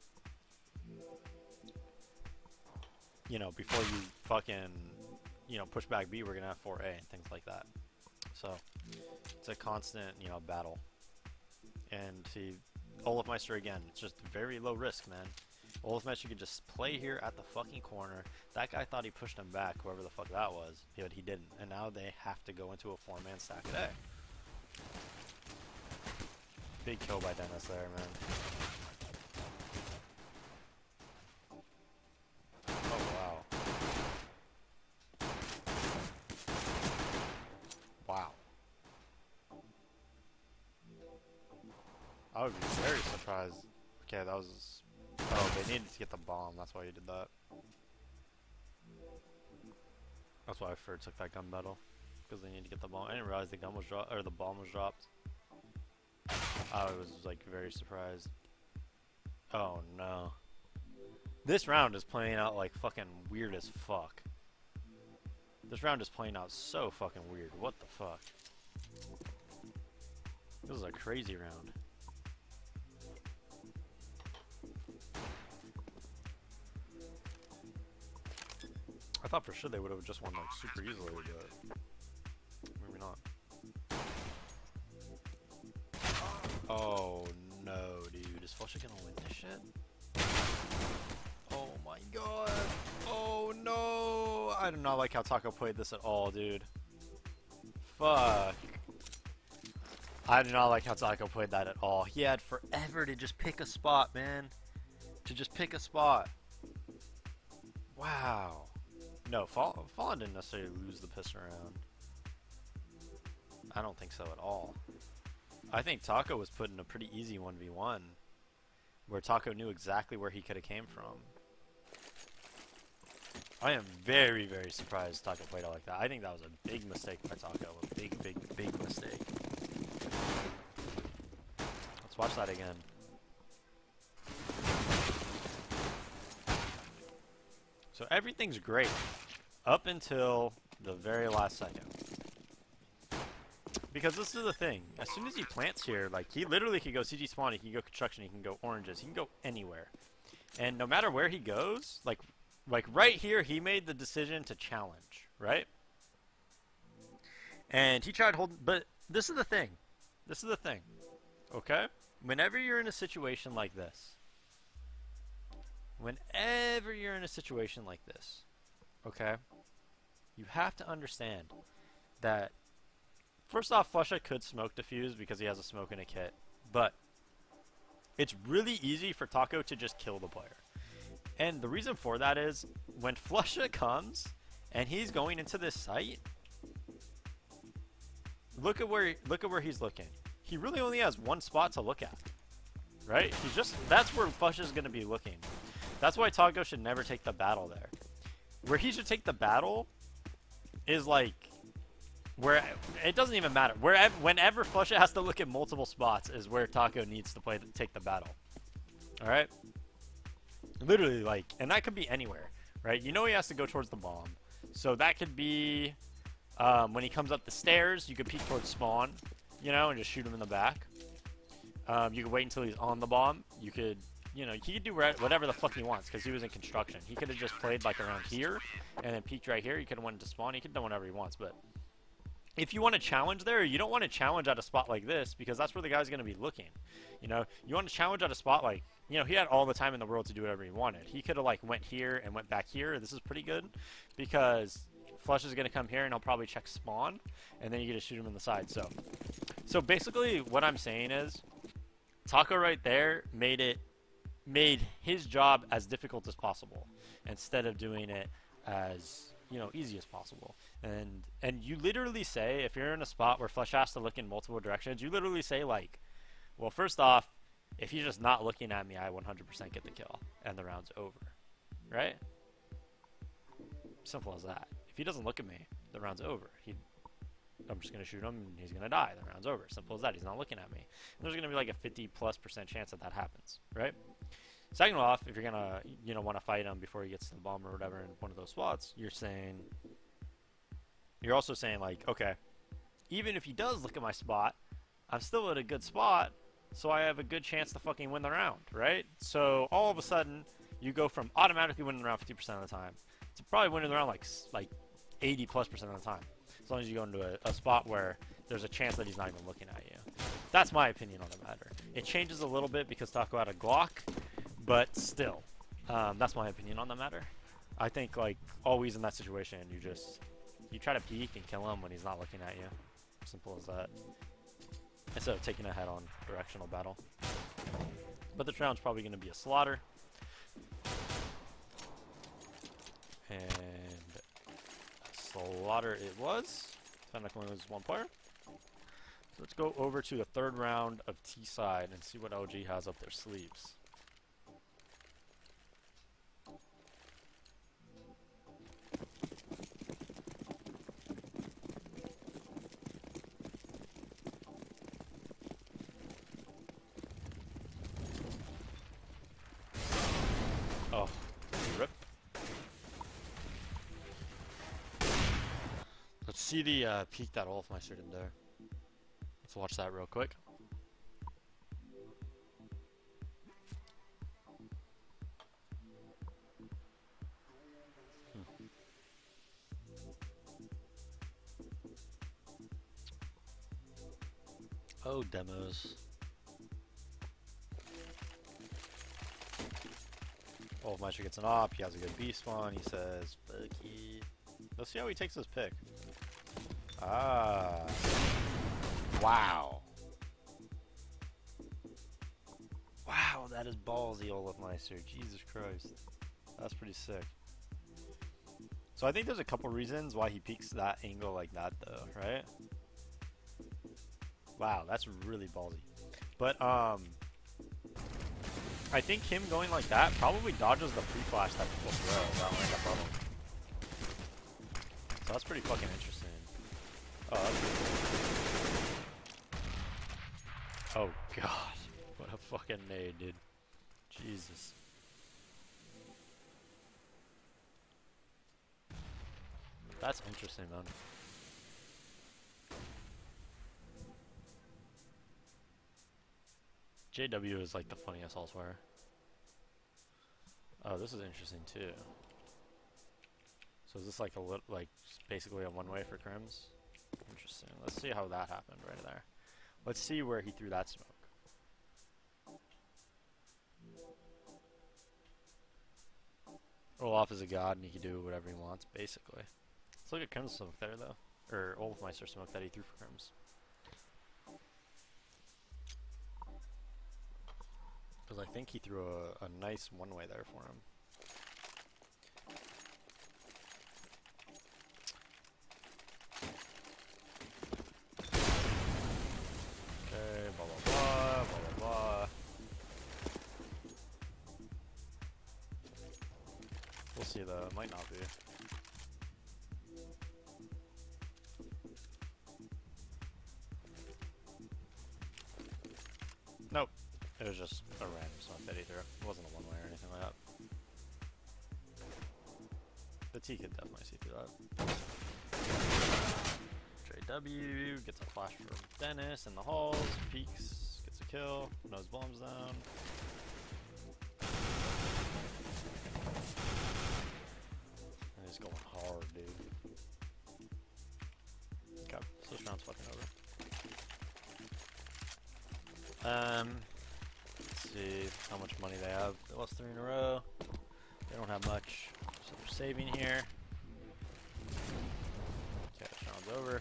you know, before you fucking, you know, push back B, we're going to have four A and things like that. So, it's a constant, you know, battle. And see, Olofmeister again, it's just very low risk, man. Olofmeister could just play here at the fucking corner. That guy thought he pushed him back, whoever the fuck that was, but he didn't. And now they have to go into a four-man stack at A. Big kill by Dennis there, man. Oh, wow. Wow. I would be very surprised. Okay, that was... Oh, they needed to get the bomb. That's why you did that. That's why I first took that gun battle, because they needed to get the bomb. I didn't realize the gun was dropped, or the bomb was dropped. I was like very surprised. Oh no. This round is playing out like fucking weird as fuck. This round is playing out so fucking weird. What the fuck? This is a crazy round. I thought for sure they would have just won like super easily, but maybe not. Oh no, dude. Is Flusha gonna win this shit? Oh my god. Oh no. I do not like how Taco played this at all, dude. Fuck. I do not like how Taco played that at all. He had forever to just pick a spot, man. To just pick a spot. Wow. No, Fall Fallen didn't necessarily lose the piss around. I don't think so at all. I think Taco was put in a pretty easy one v one, where Taco knew exactly where he could have came from. I am very, very surprised Taco played it like that. I think that was a big mistake by Taco. A big, big, big mistake. Let's watch that again. So everything's great up until the very last second. Because this is the thing. As soon as he plants here, like, he literally could go C G spawn, he can go construction, he can go oranges, he can go anywhere. And no matter where he goes, like, like right here, he made the decision to challenge, right? And he tried holding, but this is the thing. This is the thing, okay? Whenever you're in a situation like this, whenever you're in a situation like this, okay, you have to understand that First off, Flusha could smoke defuse because he has a smoke in a kit, but it's really easy for Taco to just kill the player. And the reason for that is when Flusha comes and he's going into this site, look at where look at where he's looking. He really only has one spot to look at, right? He's just that's where Flusha's going to be looking. That's why Taco should never take the battle there. Where he should take the battle is like where it doesn't even matter. Wherever, whenever Flusha has to look at multiple spots is where Taco needs to play to take the battle. All right. Literally, like, and that could be anywhere, right? You know he has to go towards the bomb. So that could be um, when he comes up the stairs, you could peek towards spawn, you know, and just shoot him in the back. Um, you could wait until he's on the bomb. You could, you know, he could do whatever the fuck he wants because he was in construction. He could have just played, like, around here and then peeked right here. He could have went to spawn. He could have done whatever he wants, but if you want to challenge there, you don't want to challenge at a spot like this because that's where the guy's going to be looking. You know, you want to challenge at a spot like, you know, he had all the time in the world to do whatever he wanted. He could have, like, went here and went back here. This is pretty good because Flush is going to come here and he'll probably check spawn, and then you get to shoot him in the side. So, so basically what I'm saying is Taco right there made it, made his job as difficult as possible instead of doing it as, you know, easy as possible. And and you literally say, if you're in a spot where Flush has to look in multiple directions, you literally say, like, well, first off, if he's just not looking at me, I one hundred percent get the kill, and the round's over, right? Simple as that. If he doesn't look at me, the round's over. He, I'm just going to shoot him, and he's going to die. The round's over. Simple as that. He's not looking at me. And there's going to be like a fifty plus percent chance that that happens, right? Second off, if you're going to, you know, want to fight him before he gets to the bomb or whatever in one of those spots, you're saying, you're also saying, like, okay, even if he does look at my spot, I'm still at a good spot, so I have a good chance to fucking win the round, right? So all of a sudden, you go from automatically winning the round fifty percent of the time to probably winning the round like like eighty plus percent of the time, as long as you go into a, a spot where there's a chance that he's not even looking at you. That's my opinion on the matter. It changes a little bit because Taco had a Glock, but still, um, that's my opinion on the matter. I think, like, always in that situation, you just you try to peek and kill him when he's not looking at you. Simple as that. Instead of taking a head-on directional battle. But the round's probably going to be a slaughter. And slaughter it was. Fennec only loses one player. So let's go over to the third round of T-side and see what L G has up their sleeves. Oh, rip. Let's see the uh, peek that Olfmeister did there. Let's watch that real quick. Hmm. Oh, demos. Olfmeister gets an op, he has a good B spawn, he says, fuck it. Let's see how he takes this pick. Ah. Wow. Wow, that is ballsy, Olfmeister. Jesus Christ. That's pretty sick. So I think there's a couple reasons why he peeks that angle like that, though, right? Wow, that's really ballsy. But, um... I think him going like that probably dodges the pre-flash that people throw around like a bubble. So that's pretty fucking interesting. Oh, that's pretty cool. Oh god. What a fucking nade, dude. Jesus. That's interesting, man. J W is like the funniest all-swear. Oh, this is interesting too. So is this like a little, like basically a one-way for Crims? Interesting. Let's see how that happened right there. Let's see where he threw that smoke. Olaf is a god and he can do whatever he wants, basically. Let's look at Crims' smoke there though. or Olofmeister smoke that he threw for Crims. Because I think he threw a, a nice one-way there for him. Okay, blah blah blah, blah blah blah. We'll see though, it might not be. Nope. It was just a random smoke that he threw. It wasn't a one-way or anything like that. The T could definitely see through that. J W gets a flash from Dennis in the halls. Peeks, gets a kill. Nose bombs down. And he's going hard, dude. Okay, so this round's fucking over. Um, let's see how much money they have. They lost three in a row. They don't have much, so they're saving here. Okay, this round's over.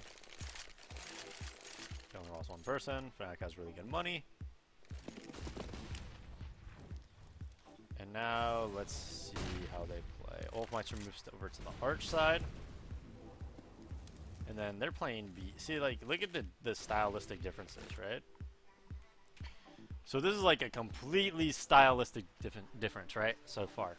They only lost one person. Fnatic has really good money. And now let's see how they play. Olofmeister moves over to the Arch side. And then they're playing B. See, like, look at the, the stylistic differences, right? So this is like a completely stylistic different difference, right? So far.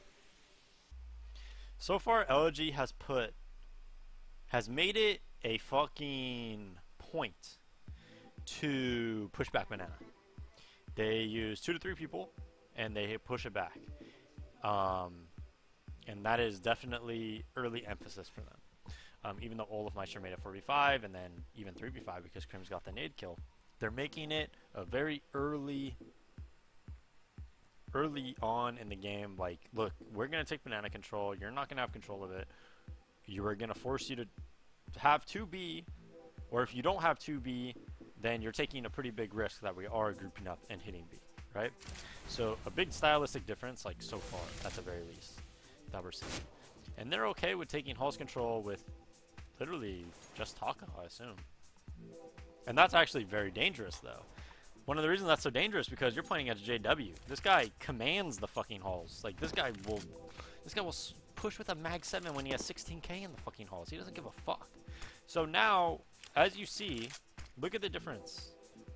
So far, L G has put, has made it a fucking point to push back Banana. They use two to three people, and they push it back. Um, and that is definitely early emphasis for them. Um, even though Olofmeister made it four v five, and then even three v five because Crims got the nade kill. They're making it a very early, early on in the game, like, look, we're going to take Banana control. You're not going to have control of it. You are going to force you to have two B, or if you don't have two B, then you're taking a pretty big risk that we are grouping up and hitting B, right? So a big stylistic difference, like so far, at the very least, that we're seeing. And they're okay with taking Halls control with literally just Taka, I assume. And that's actually very dangerous, though. One of the reasons that's so dangerous because you're playing against J W. This guy commands the fucking halls. Like, this guy will, this guy will s push with a mag seven when he has sixteen K in the fucking halls. He doesn't give a fuck. So now, as you see, look at the difference.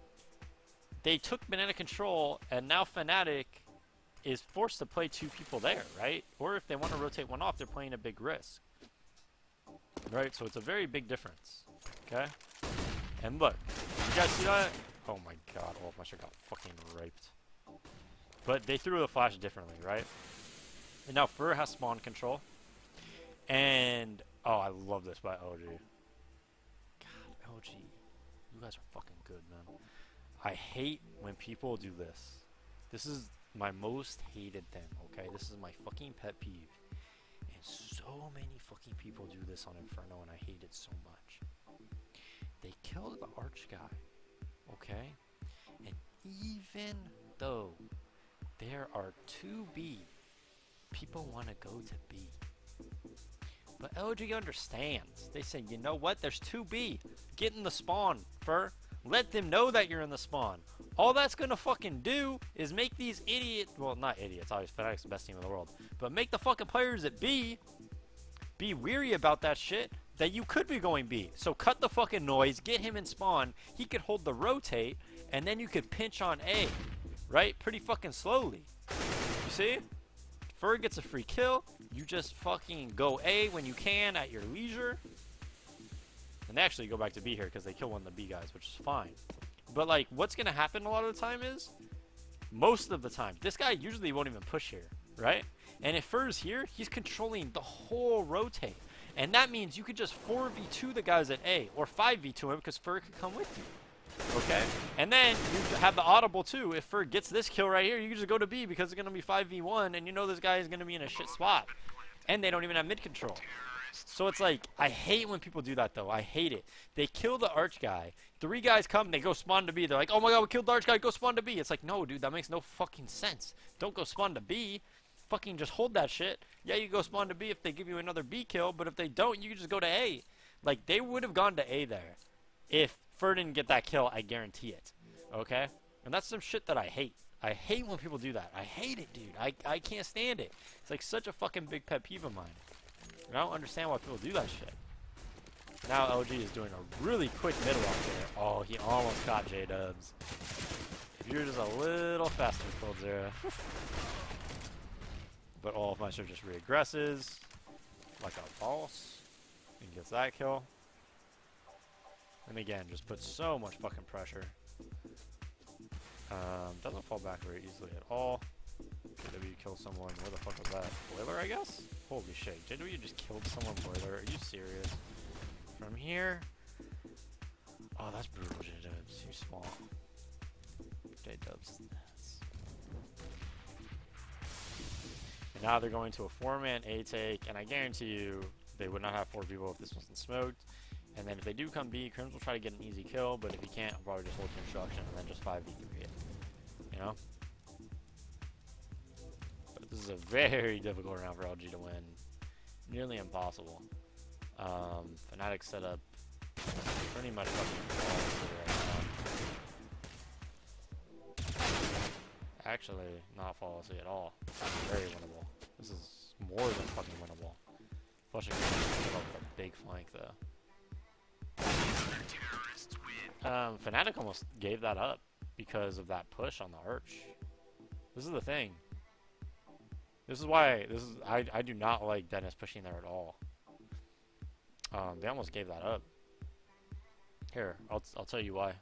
They took Banana control, and now Fnatic is forced to play two people there, right? Or if they want to rotate one off, they're playing a big risk. Right? So it's a very big difference. Okay? And look, you guys see that? Oh my god, Olofmeister got fucking raped. But they threw the flash differently, right? And now Fur has spawn control. And, oh, I love this by O G. God, O G, you guys are fucking good, man. I hate when people do this. This is my most hated thing, okay? This is my fucking pet peeve. And so many fucking people do this on Inferno, and I hate it so much. They killed the Arch guy, okay? And even though there are two B, people want to go to B. But L G understands. They say, you know what? There's two B. Get in the spawn, Fur. Let them know that you're in the spawn. All that's going to fucking do is make these idiots, well, not idiots, obviously Fnatic's the best team in the world, but make the fucking players at B be weary about that shit, that you could be going B. So cut the fucking noise, get him in spawn, he could hold the rotate, and then you could pinch on A, right? Pretty fucking slowly. You see? Fur gets a free kill, you just fucking go A when you can at your leisure. And they actually go back to B here because they kill one of the B guys, which is fine. But like, what's going to happen a lot of the time is, most of the time, this guy usually won't even push here, right? And if Fur's here, he's controlling the whole rotate. And that means you could just four v two the guys at A, or five v two him because Fur could come with you. Okay? And then you have the audible too. If Fur gets this kill right here, you can just go to B because it's going to be five v one, and you know this guy is going to be in a shit spot. And they don't even have mid control. So it's like, I hate when people do that though. I hate it. They kill the Arch guy. Three guys come, they go spawn to B. They're like, oh my god, we killed the Arch guy, go spawn to B. It's like, no, dude, that makes no fucking sense. Don't go spawn to B. Fucking just hold that shit. Yeah, you go spawn to B if they give you another B kill, but if they don't, you can just go to A. Like, they would have gone to A there. If Fur didn't get that kill, I guarantee it. Okay? And that's some shit that I hate. I hate when people do that. I hate it, dude. I, I can't stand it. It's like such a fucking big pet peeve of mine. And I don't understand why people do that shit. Now L G is doing a really quick middle out there. Oh, he almost got J-Dubs. If you're just a little faster, coldzera. But olofmeister just reaggresses like a boss and gets that kill. And again, just puts so much fucking pressure. Um, doesn't fall back very easily at all. J W kills someone. Where the fuck was that? Boiler, I guess? Holy shit. J W just killed someone, Boiler. Are you serious? From here? Oh, that's brutal, J-Dubs. You small. J-Dubs. And now they're going to a four-man A-take, and I guarantee you they would not have four people if this wasn't smoked. And then if they do come B, Crims will try to get an easy kill, but if he can't, I'll probably just hold construction and then just five v three it. You know? But this is a very difficult round for L G to win. Nearly impossible. Um, Fnatic set up pretty much fucking flawlessly right now. Actually, not flawlessly at all. Very winnable. This is more than fucking winnable. Flushing give up with a big flank though. Um, Fnatic almost gave that up because of that push on the arch. This is the thing. This is why this is I I do not like Dennis pushing there at all. Um, they almost gave that up. Here, I'll I'll tell you why.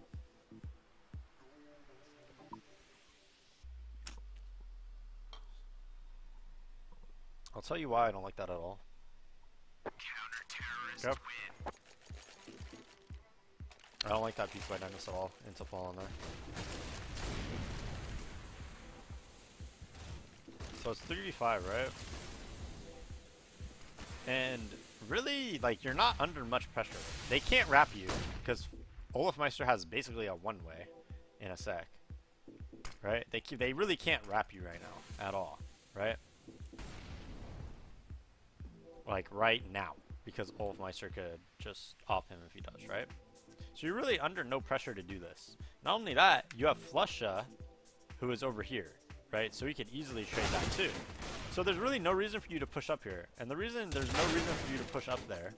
I'll tell you why I don't like that at all. Yep. I don't like that piece by Dennis at all. Into fall in there. So it's three v five, right? And really, like, you're not under much pressure. They can't wrap you because olofmeister has basically a one-way in a sec, right? They they really can't wrap you right now at all, right? Like right now, because olofmeister could just off him if he does, right? So you're really under no pressure to do this. Not only that, you have Flusha, who is over here, right? So he could easily trade that too. So there's really no reason for you to push up here. And the reason there's no reason for you to push up there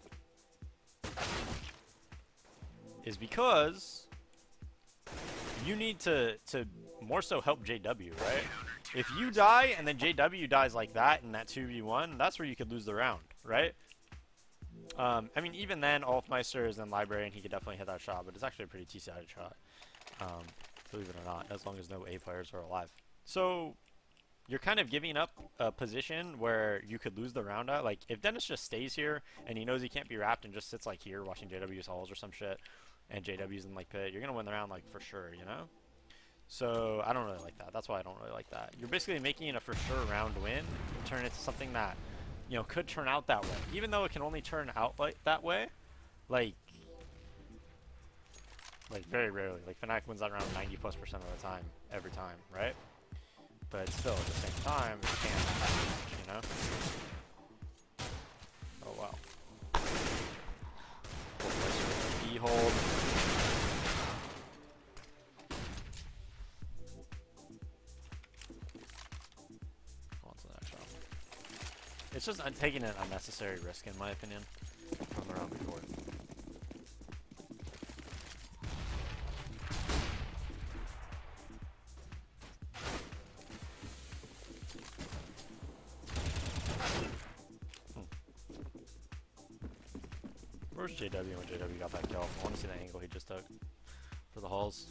is because you need to, to more so help J W, right? If you die and then J W dies like that in that two v one, that's where you could lose the round, right? Um, I mean, even then, olofmeister is in Librarian, he could definitely hit that shot, but it's actually a pretty T C I shot, um, believe it or not, as long as no A players are alive. So, you're kind of giving up a position where you could lose the round at. Like, if Dennis just stays here, and he knows he can't be wrapped and just sits, like, here, watching J W's halls or some shit, and J W's in, like, pit, you're gonna win the round, like, for sure, you know? So, I don't really like that. That's why I don't really like that. You're basically making it a for sure round win, turn it into something that, you know, could turn out that way. Even though it can only turn out like that way, like, like very rarely. Like, Fnatic wins that round ninety plus percent of the time, every time, right? But still, at the same time, it can't happen, you know? Oh, wow. E hold. It's just I'm taking an unnecessary risk, in my opinion, from the round before. Hmm. Where's J W when J W got that kill? I want to see the angle he just took for the halls.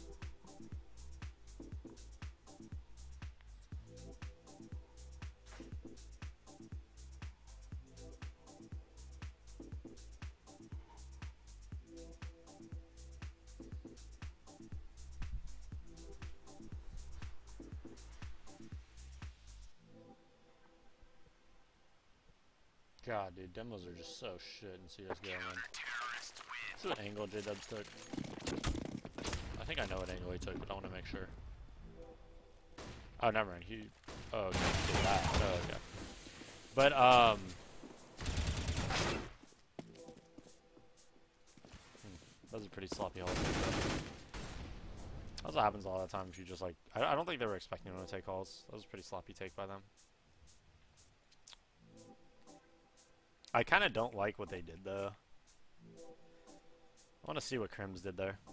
God, dude, demos are just so shit in C S G O, man. This is what angle J-Dubs took. I think I know what angle he took, but I want to make sure. Oh, never mind. He. Oh, okay. He did that. Oh, okay. But, um. pretty sloppy hold. That's what happens a lot of the time if you just like... I, I don't think they were expecting him to take calls. That was a pretty sloppy take by them. I kind of don't like what they did, though. I want to see what Crims did there.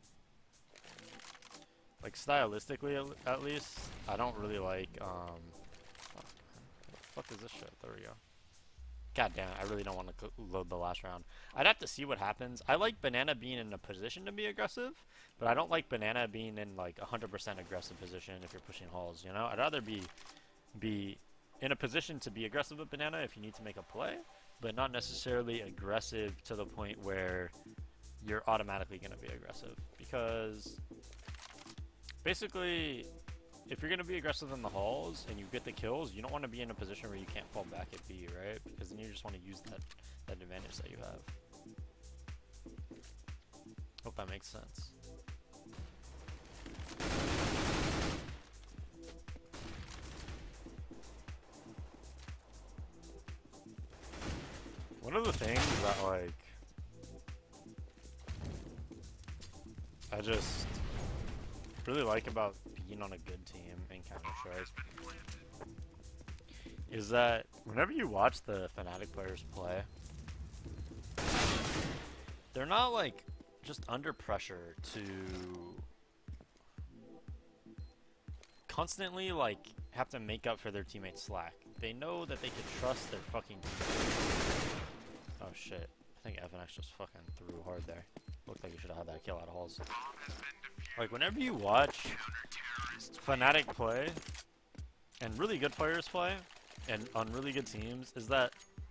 Like, stylistically, at, at least, I don't really like, um... Fuck, what the fuck is this shit? There we go. God damn it, I really don't want to load the last round. I'd have to see what happens. I like Banana being in a position to be aggressive, but I don't like Banana being in, like, a one hundred percent aggressive position if you're pushing halls, you know? I'd rather be, be in a position to be aggressive with Banana if you need to make a play, but not necessarily aggressive to the point where you're automatically going to be aggressive. Because basically, if you're going to be aggressive in the halls and you get the kills, you don't want to be in a position where you can't fall back at B, right? Because then you just want to use that, that advantage that you have. Hope that makes sense. One of the things that, like, I just really like about being on a good team in Counter-Strike is that whenever you watch the Fnatic players play, they're not, like, just under pressure to constantly, like, have to make up for their teammates' slack. They know that they can trust their fucking teammates. Oh shit, I think F N X just fucking threw hard there. Looked like he should have had that kill out of halls. Like, whenever you watch Fnatic play, and really good players play, and on really good teams, is that,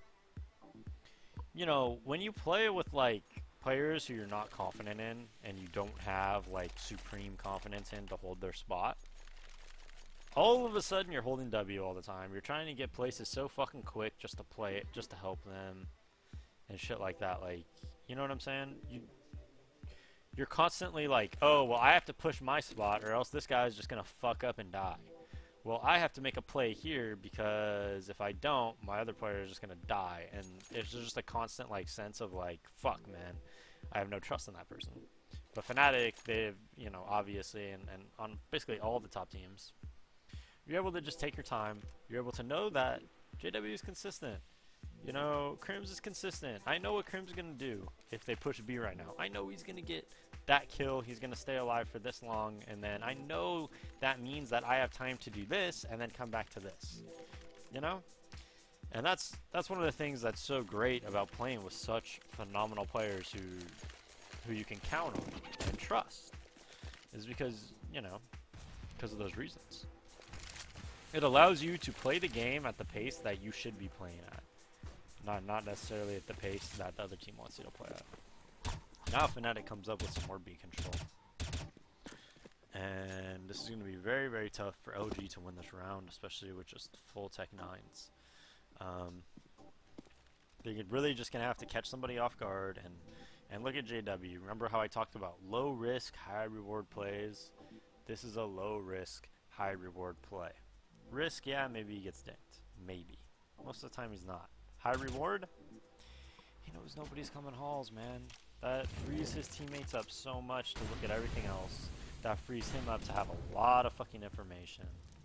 you know, when you play with, like, players who you're not confident in, and you don't have, like, supreme confidence in to hold their spot, all of a sudden you're holding W all the time. You're trying to get places so fucking quick just to play it, just to help them, and shit like that. Like, you know what I'm saying? You, you're constantly like, oh, well, I have to push my spot, or else this guy's just gonna fuck up and die. Well, I have to make a play here, because if I don't, my other player is just gonna die. And it's just a constant, like, sense of, like, fuck, man, I have no trust in that person. But Fnatic, they've, you know, obviously, and, and on basically all the top teams, you're able to just take your time. You're able to know that J W is consistent. You know, Crims is consistent. I know what Crims is going to do if they push B right now. I know he's going to get that kill. He's going to stay alive for this long. And then I know that means that I have time to do this and then come back to this. You know? And that's that's one of the things that's so great about playing with such phenomenal players who who you can count on and trust. Is because, you know, because of those reasons. It allows you to play the game at the pace that you should be playing at. Not not necessarily at the pace that the other team wants you to play at. Now Fnatic comes up with some more B control. And this is going to be very, very tough for L G to win this round, especially with just full tech nines. Um, they're really just going to have to catch somebody off guard and, and look at J W. Remember how I talked about low risk, high reward plays? This is a low risk, high reward play. Risk, yeah, maybe he gets dinked. Maybe. Most of the time he's not. High reward? He knows nobody's coming halls, man. That frees his teammates up so much to look at everything else. That frees him up to have a lot of fucking information.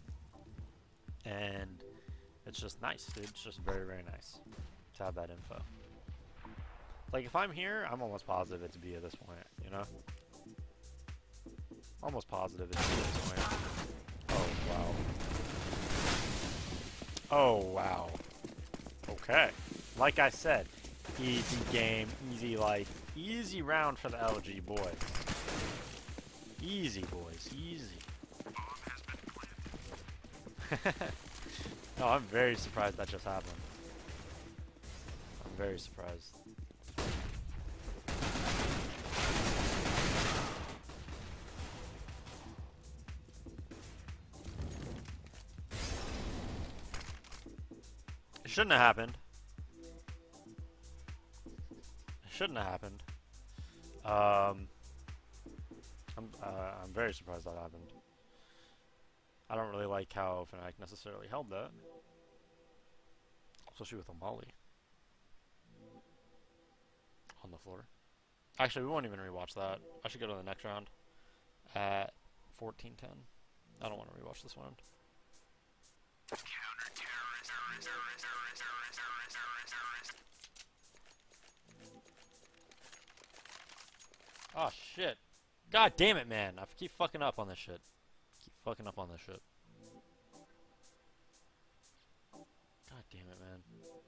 And it's just nice, dude. It's just very, very nice to have that info. Like, if I'm here, I'm almost positive it's B at this point, you know? Almost positive it's B at this point. Oh, wow. Oh, wow. Okay. Like I said, easy game, easy life, easy round for the L G boys. Easy, boys, easy. No, I'm very surprised that just happened. I'm very surprised. It shouldn't have happened. It shouldn't have happened. Um, I'm uh, I'm very surprised that happened. I don't really like how Fnatic necessarily held that, especially with a molly on the floor. Actually, we won't even rewatch that. I should go to the next round at fourteen ten. I don't want to rewatch this one. Oh shit. God damn it, man. I keep fucking up on this shit. Keep fucking up on this shit. God damn it, man.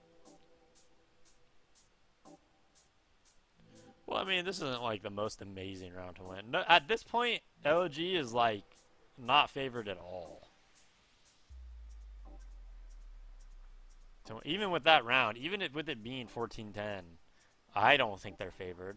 Well, I mean, this isn't like the most amazing round to win. No, at this point, L O G is like not favored at all. So even with that round, even it, with it being fourteen ten, I don't think they're favored.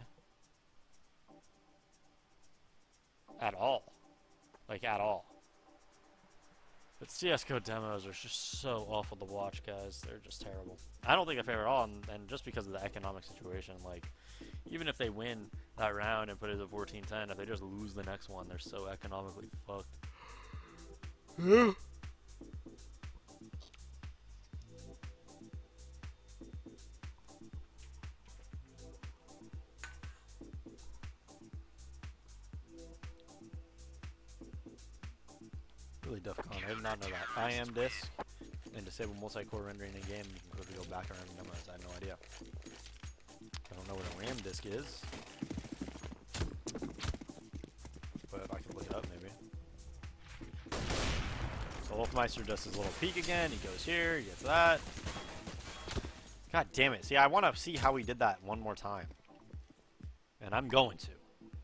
At all. Like, at all. But C S G O demos are just so awful to watch, guys. They're just terrible. I don't think they're favored at all, and, and just because of the economic situation, like, even if they win that round and put it to fourteen ten, if they just lose the next one, they're so economically fucked. Really DEF CON. I did not know that. I am disk and disable multi-core rendering in game. You can quickly go back around the numbers. I had no idea. I don't know what a RAM disk is, but I can look it up maybe. So Wolfmeister does his little peek again. He goes here, he gets that. God damn it. See, I want to see how he did that one more time. And I'm going to.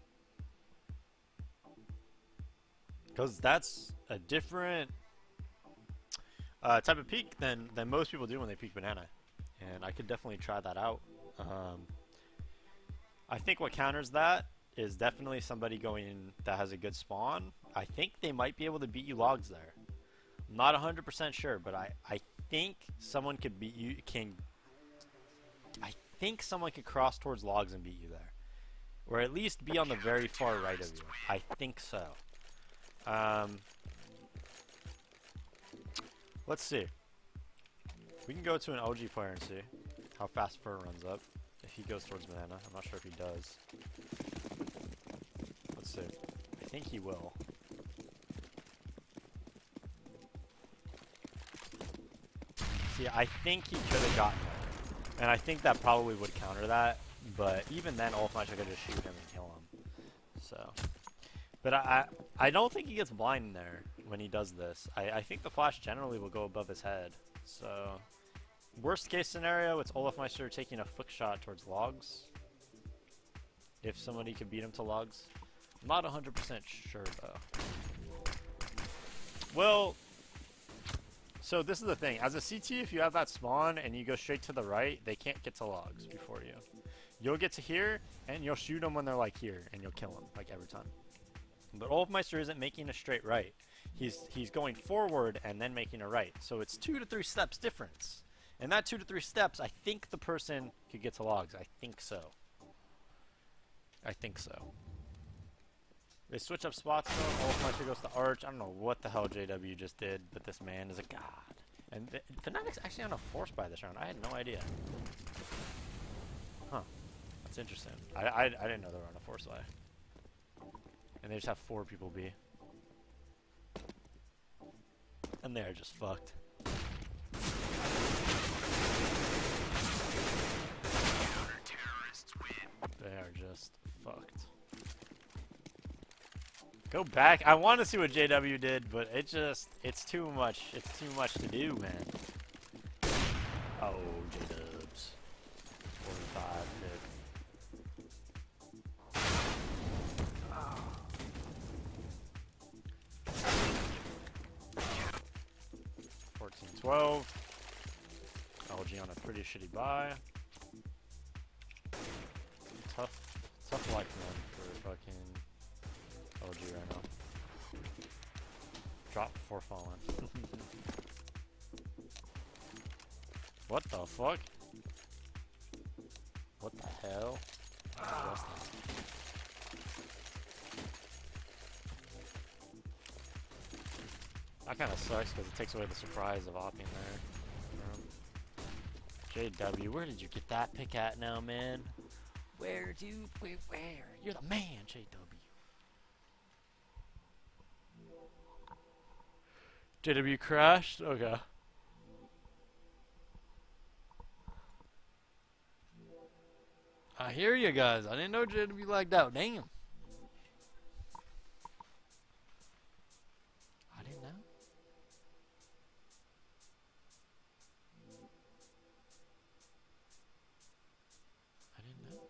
Because that's a different uh, type of peek than, than most people do when they peek banana. And I could definitely try that out. Um, I think what counters that is definitely somebody going in that has a good spawn. I think they might be able to beat you logs there. I'm not one hundred percent sure, but I, I think someone could beat you. Can I think someone could cross towards logs and beat you there. Or at least be on the very far right of you. I think so. Um, let's see. We can go to an O G player and see how fast Fur runs up. If he goes towards banana. I'm not sure if he does. Let's see. I think he will. See, I think he could have gotten there. And I think that probably would counter that. But even then, Wolfmeister could just shoot him and kill him. So... But I, I I don't think he gets blind there when he does this. I, I think the flash generally will go above his head. So, worst case scenario, it's Olafmeister taking a flick shot towards logs. If somebody could beat him to logs. I'm not one hundred percent sure, though. Well, so this is the thing. As a C T, if you have that spawn and you go straight to the right, they can't get to logs before you. You'll get to here, and you'll shoot them when they're like here, and you'll kill them, like every time. But Olafmeister isn't making a straight right. He's he's going forward and then making a right. So it's two to three steps difference. And that two to three steps, I think the person could get to logs. I think so. I think so. They switch up spots though. Olafmeister goes to Arch. I don't know what the hell J W just did, but this man is a god. And th Fnatic's actually on a force buy this round. I had no idea. Huh. That's interesting. I, I, I didn't know they were on a force buy. And they just have four people B. And they're just fucked. They are just fucked. Go back. I want to see what J W did, but it just, it's too much. It's too much to do, man. Oh, J-Dubs. forty-five pick. twelve. L G on a pretty shitty buy. Tough, tough life run for fucking L G right now. Drop before falling. What the fuck? What the hell? Ah. That kind of sucks because it takes away the surprise of opping there. Um, J W, where did you get that pick at now, man? Where, dude? Where, where? You're the man, J W. J W crashed? Okay. I hear you guys. I didn't know J W lagged out. Damn. I didn't know. I didn't know.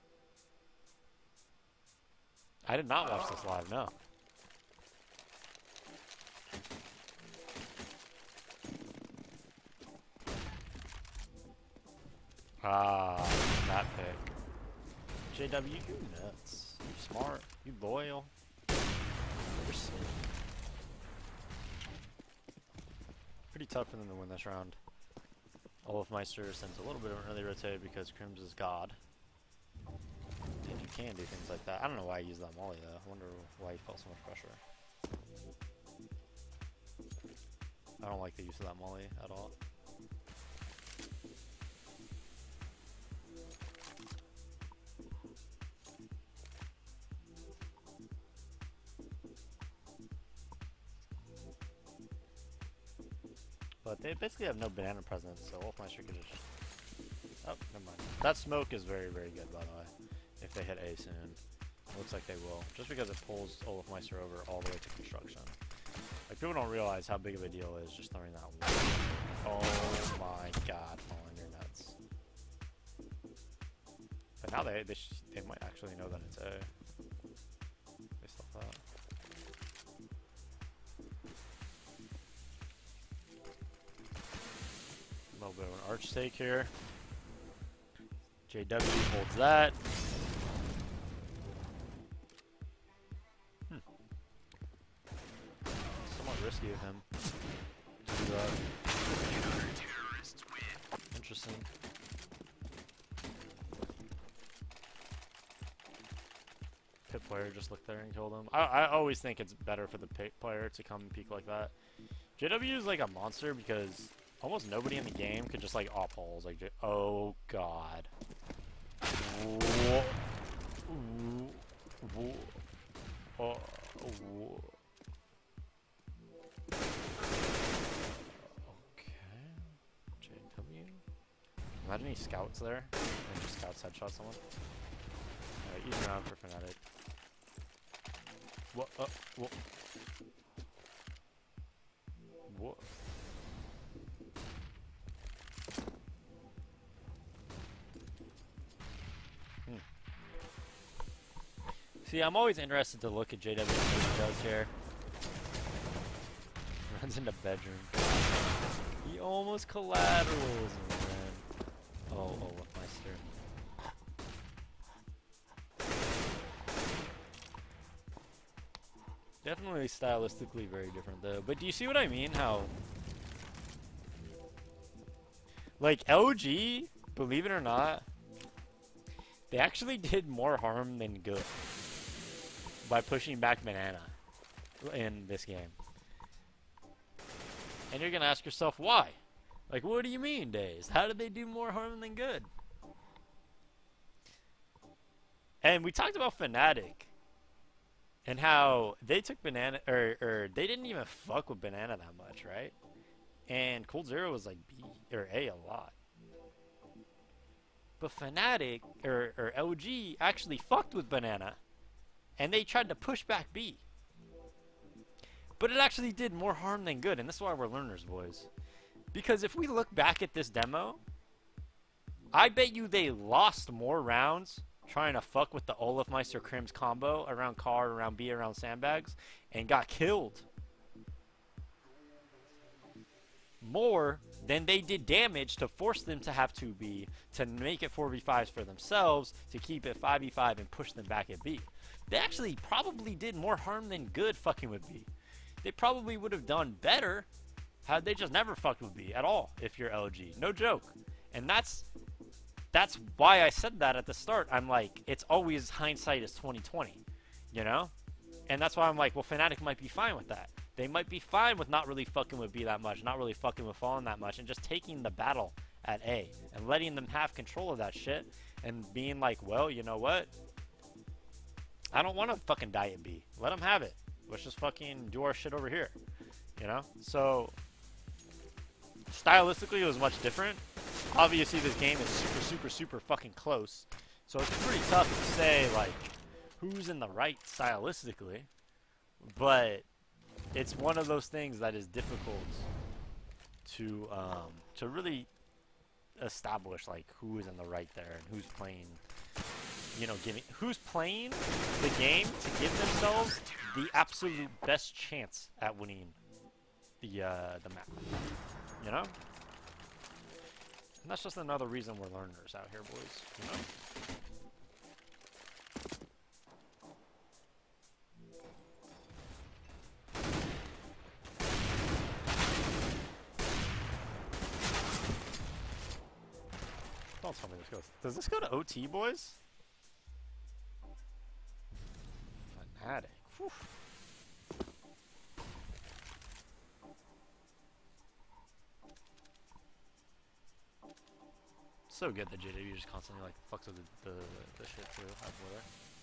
I did not watch this live, no. Ah, that pick. J W, you nuts. You smart. You loyal. You're sick. Pretty tough for them to win this round. Olafmeister sends a little bit of an early rotate because Crims is God. And you can do things like that. I don't know why he used that molly though. I wonder why he felt so much pressure. I don't like the use of that molly at all. But they basically have no banana presence, so Wolfmeister could just... Oh, never mind. That smoke is very, very good, by the way. If they hit A soon. Looks like they will. Just because it pulls Olafmeister over all the way to construction. Like, people don't realize how big of a deal it is just throwing that one. Oh my god, falling your nuts. But now they, they, sh they might actually know that it's A. They still thought. A little bit of an arch take here. J W holds that. Hmm. Somewhat risky of him to do that. Interesting. Pit player just looked there and killed him. I, I always think it's better for the pit player to come and peek like that. J W is like a monster because almost nobody in the game could just like op holes. Like, J oh god. Whoa. Whoa. Oh. Whoa. Okay. J W. Imagine he scouts there and just scouts headshot someone. Alright, easy round for Fnatic. What? Uh, what? What? Hmm. See, I'm always interested to look at J W what he does here. Runs into bedroom. He almost collaterals him, man. Oh, oh, Meister. Definitely stylistically very different though. But do you see what I mean? How like L G, believe it or not, they actually did more harm than good by pushing back Banana in this game. And you're gonna ask yourself why? Like, what do you mean, Days? How did they do more harm than good? And we talked about Fnatic and how they took Banana, or, or they didn't even fuck with Banana that much, right? And Cold Zero was like B or A a lot. But Fnatic, or, or L G, actually fucked with Banana. And they tried to push back B. But it actually did more harm than good, and this is why we're learners, boys. Because if we look back at this demo, I bet you they lost more rounds trying to fuck with the Olafmeister Crims combo around car, around B, around sandbags, and got killed more than they did damage to force them to have two B, to make it four v fives for themselves, to keep it five v five and push them back at B. They actually probably did more harm than good fucking with B. They probably would have done better had they just never fucked with B at all if you're L G. No joke. And that's that's why I said that at the start. I'm like, it's always hindsight is twenty twenty, you know? And that's why I'm like, well, Fnatic might be fine with that. They might be fine with not really fucking with B that much, not really fucking with Fallen that much, and just taking the battle at A, and letting them have control of that shit, and being like, well, you know what? I don't want to fucking die at B. Let them have it. Let's just fucking do our shit over here. You know? So, stylistically, it was much different. Obviously, this game is super, super, super fucking close. So, it's pretty tough to say, like, who's in the right stylistically. But, it's one of those things that is difficult to, um, to really establish, like, who is in the right there and who's playing, you know, giving, who's playing the game to give themselves the absolute best chance at winning the, uh, the map, you know? And that's just another reason we're learners out here, boys, you know? Don't tell me this goes. Does this go to O T, boys? Fanatic. Whew. So good that J W just constantly like fucks with the, the, the shit too. Out there.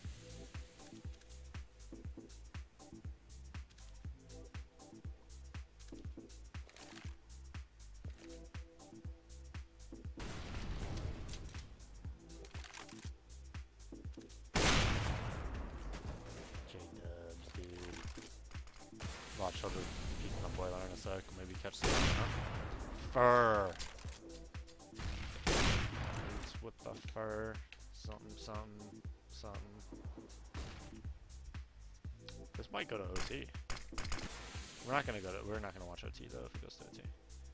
J-dubs, dude. Watch, I'll be peeking on boiler in a sec. Maybe catch some. Huh? Fur. With the fur, something, something, something. This might go to O T. We're not gonna go to. We're not gonna watch O T though if it goes to O T.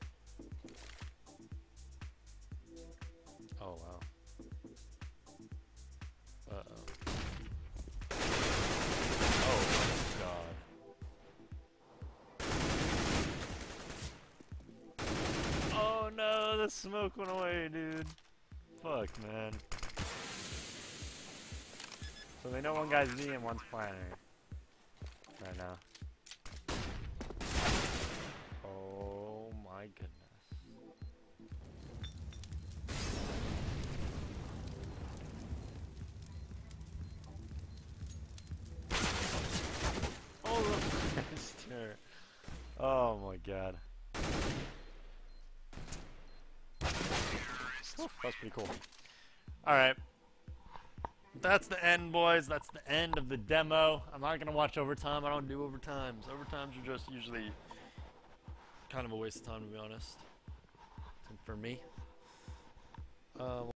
Oh wow. Uh oh. Oh my god. Oh no, the smoke went away, dude. Fuck, man. So they know one guy's B and one's planner. Right now. Oh my goodness. Oh, the master. Oh my god. Whew, that's pretty cool. Alright. That's the end, boys. That's the end of the demo. I'm not going to watch overtime. I don't do overtimes. Overtimes are just usually kind of a waste of time, to be honest. For me. Uh,